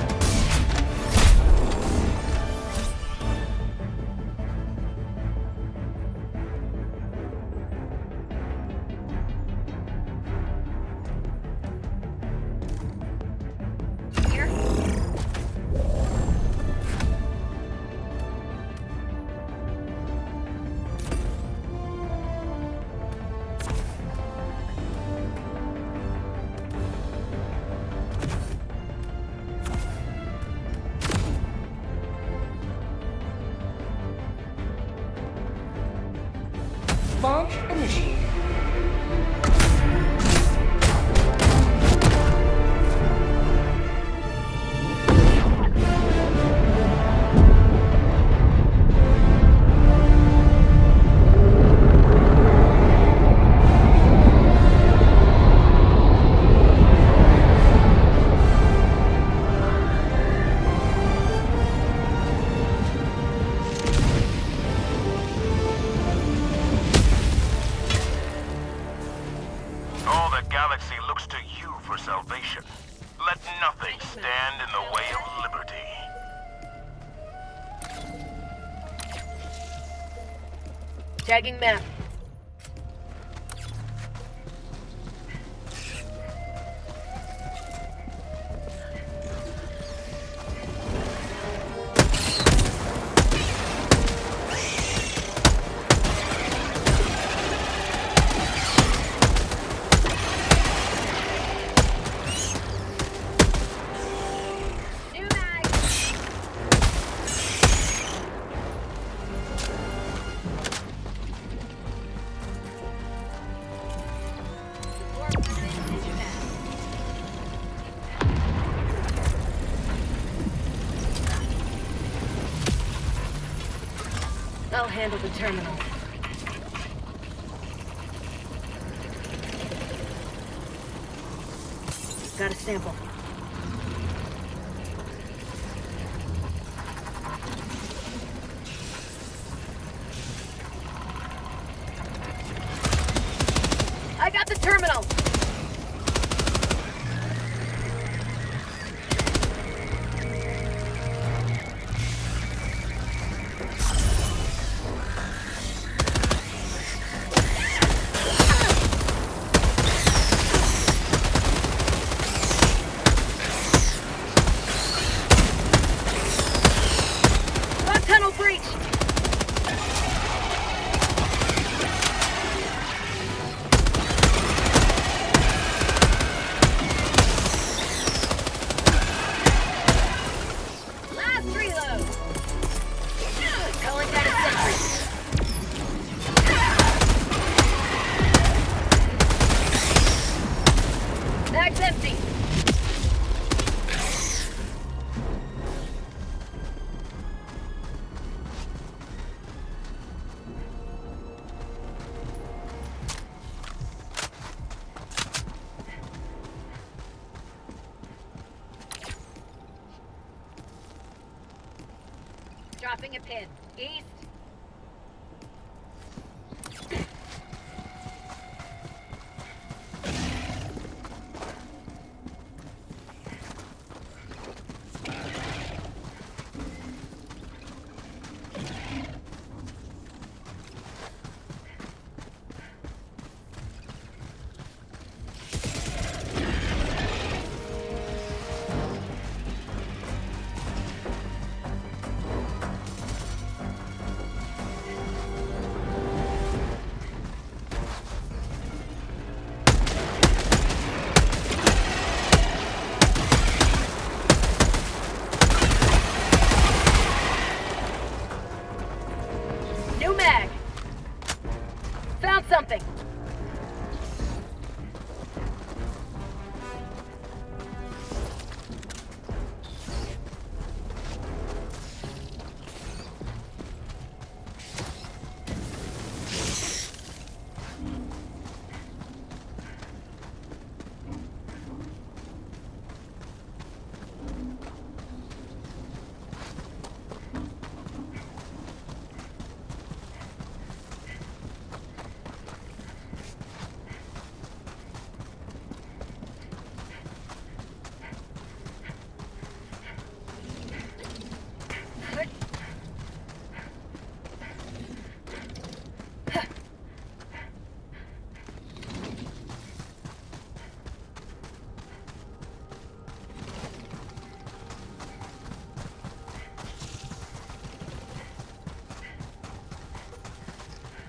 Launch initiated. All the galaxy looks to you for salvation. Let nothing stand in the way of liberty. Tagging map. New mag. I'll handle the terminal. Got a sample. I got the terminal! Got tunnel breach! Last reload. Calling down a sentry. Mag's empty. Dropping a pin. East.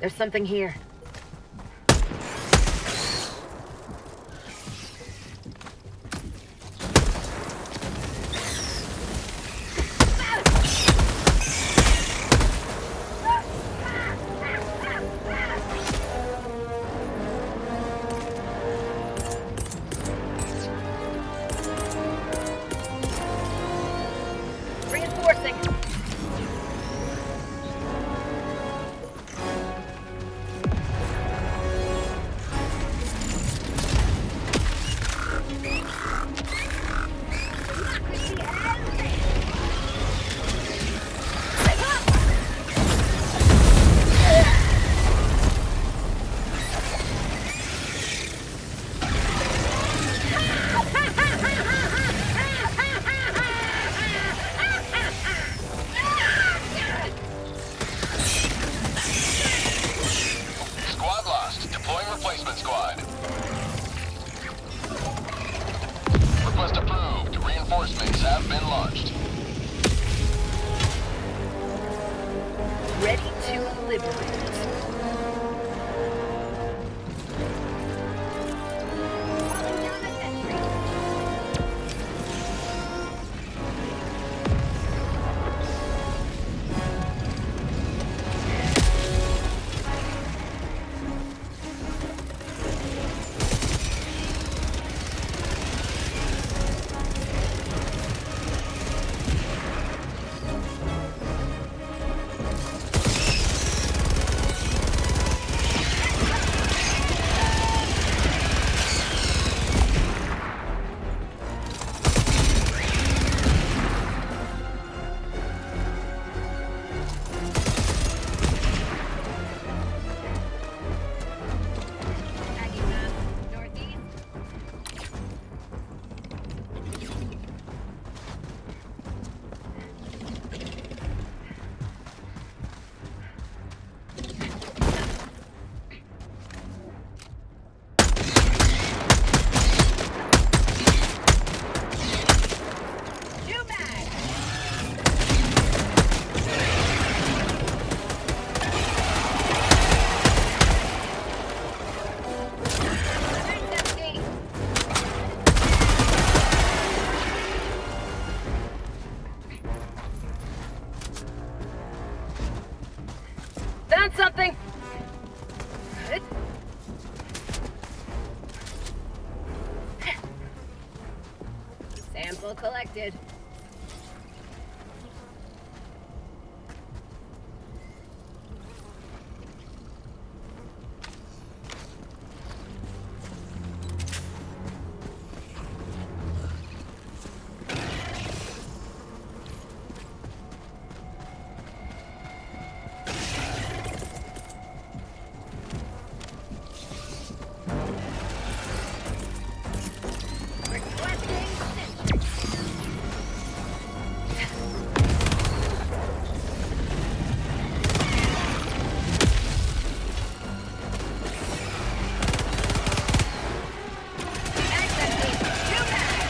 There's something here. Reinforcing. Squad lost. Deploying replacement squad. Request approved. Reinforcements have been launched. Ready to liberate. Calling down a sentry. Tagging map. Northeast. Shoot back. $170. Found something. Good. Sample collected. Requesting sentry. Accessing. Shoot back.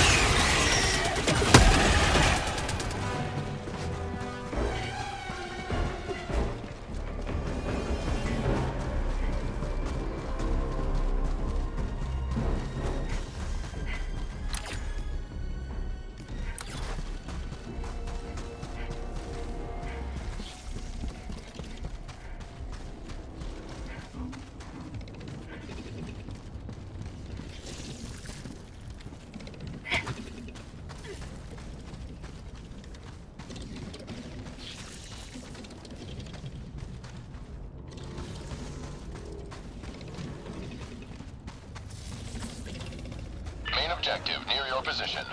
Main objective near your position.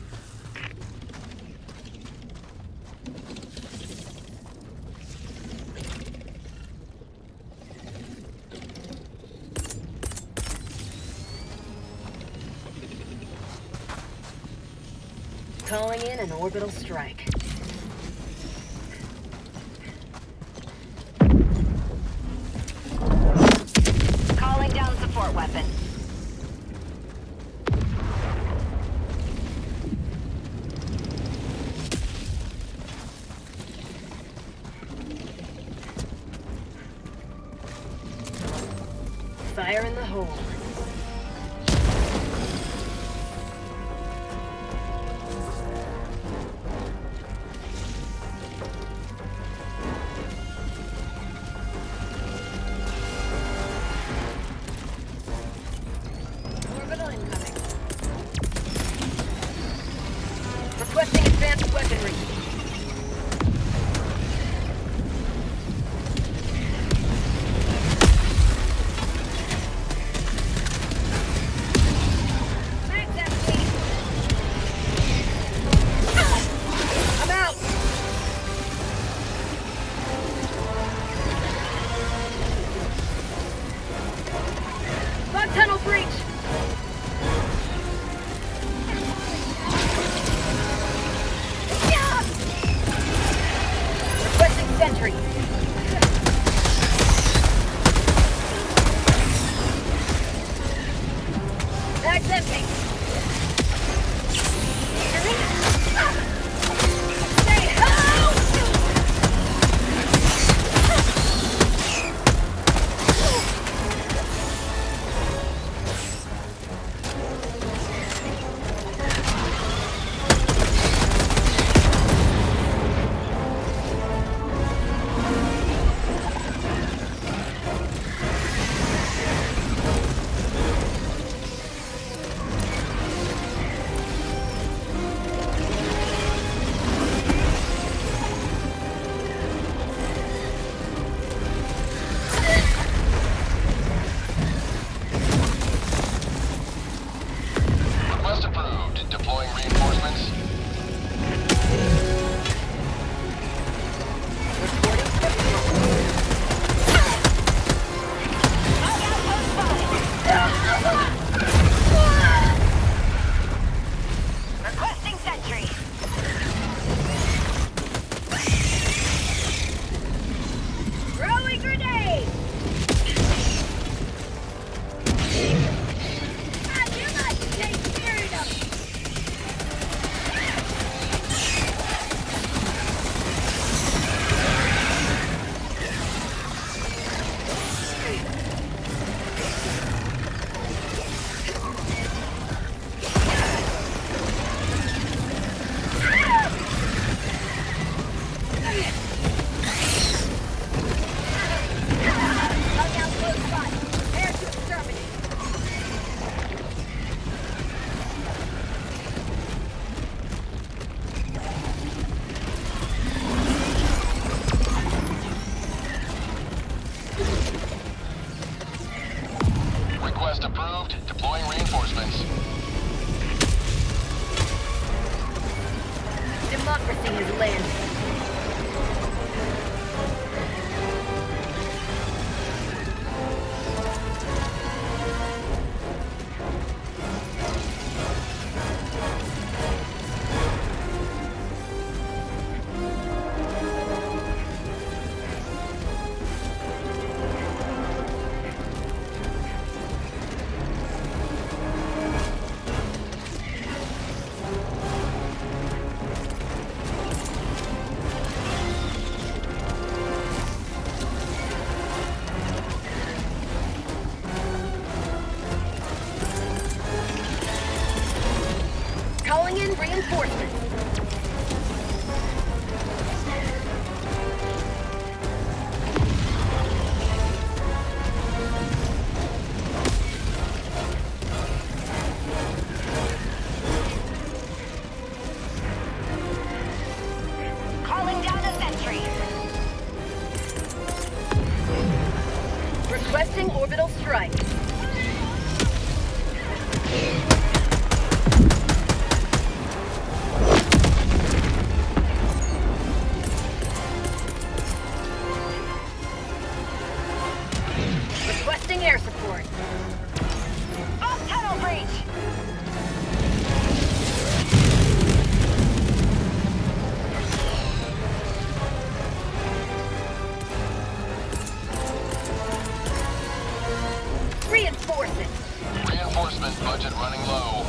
Calling in an orbital strike. Calling down support weapon. hole. Orbital incoming. Requesting advanced weaponry. Mag's empty. I'm out. Bug tunnel breach. Yeah! Requesting sentry. Mag's empty. Stay home! Request approved. Deploying reinforcements. Requesting sentry. Throwing grenade! I do not take spirit of Bug out close by. Prepare to exterminate. Request approved. Deploying reinforcements. Democracy has landed. Calling in reinforcements. calling down a sentry. Requesting orbital strike. Requesting air support. Bug tunnel breach. Reinforcements. Reinforcement budget running low.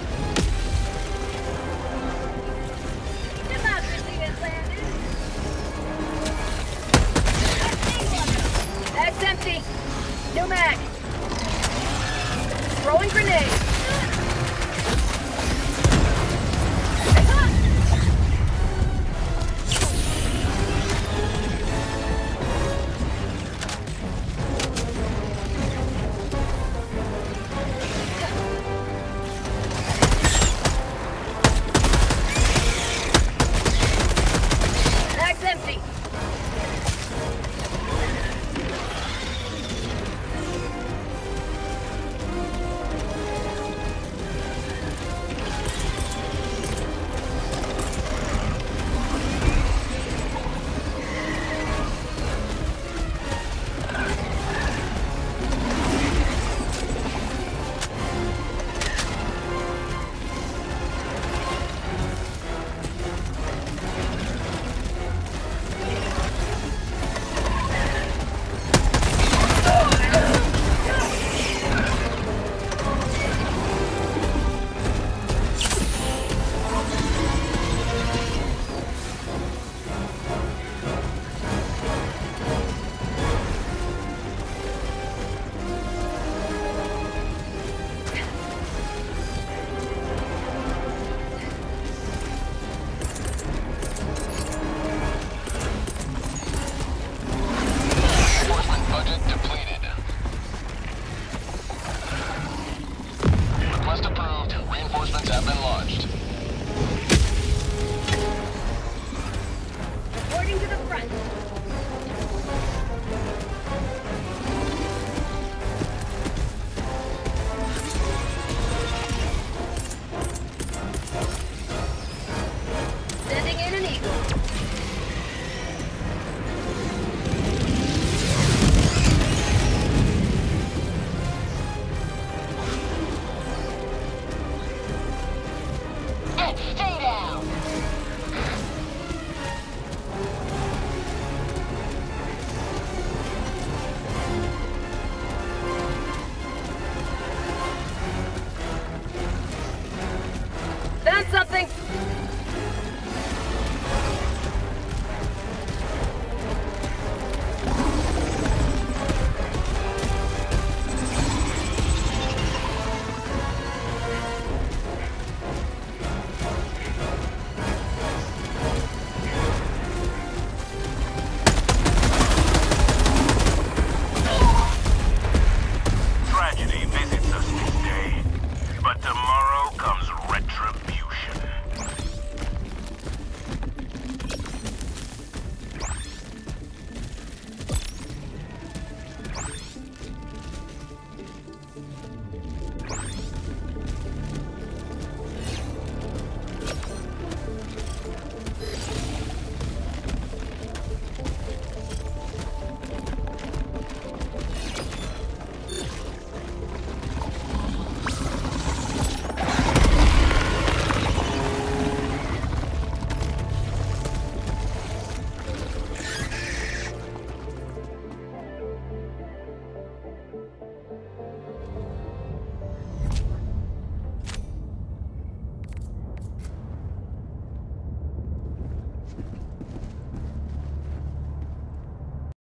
Democracy has landed. Empty. New mag. Throwing grenade.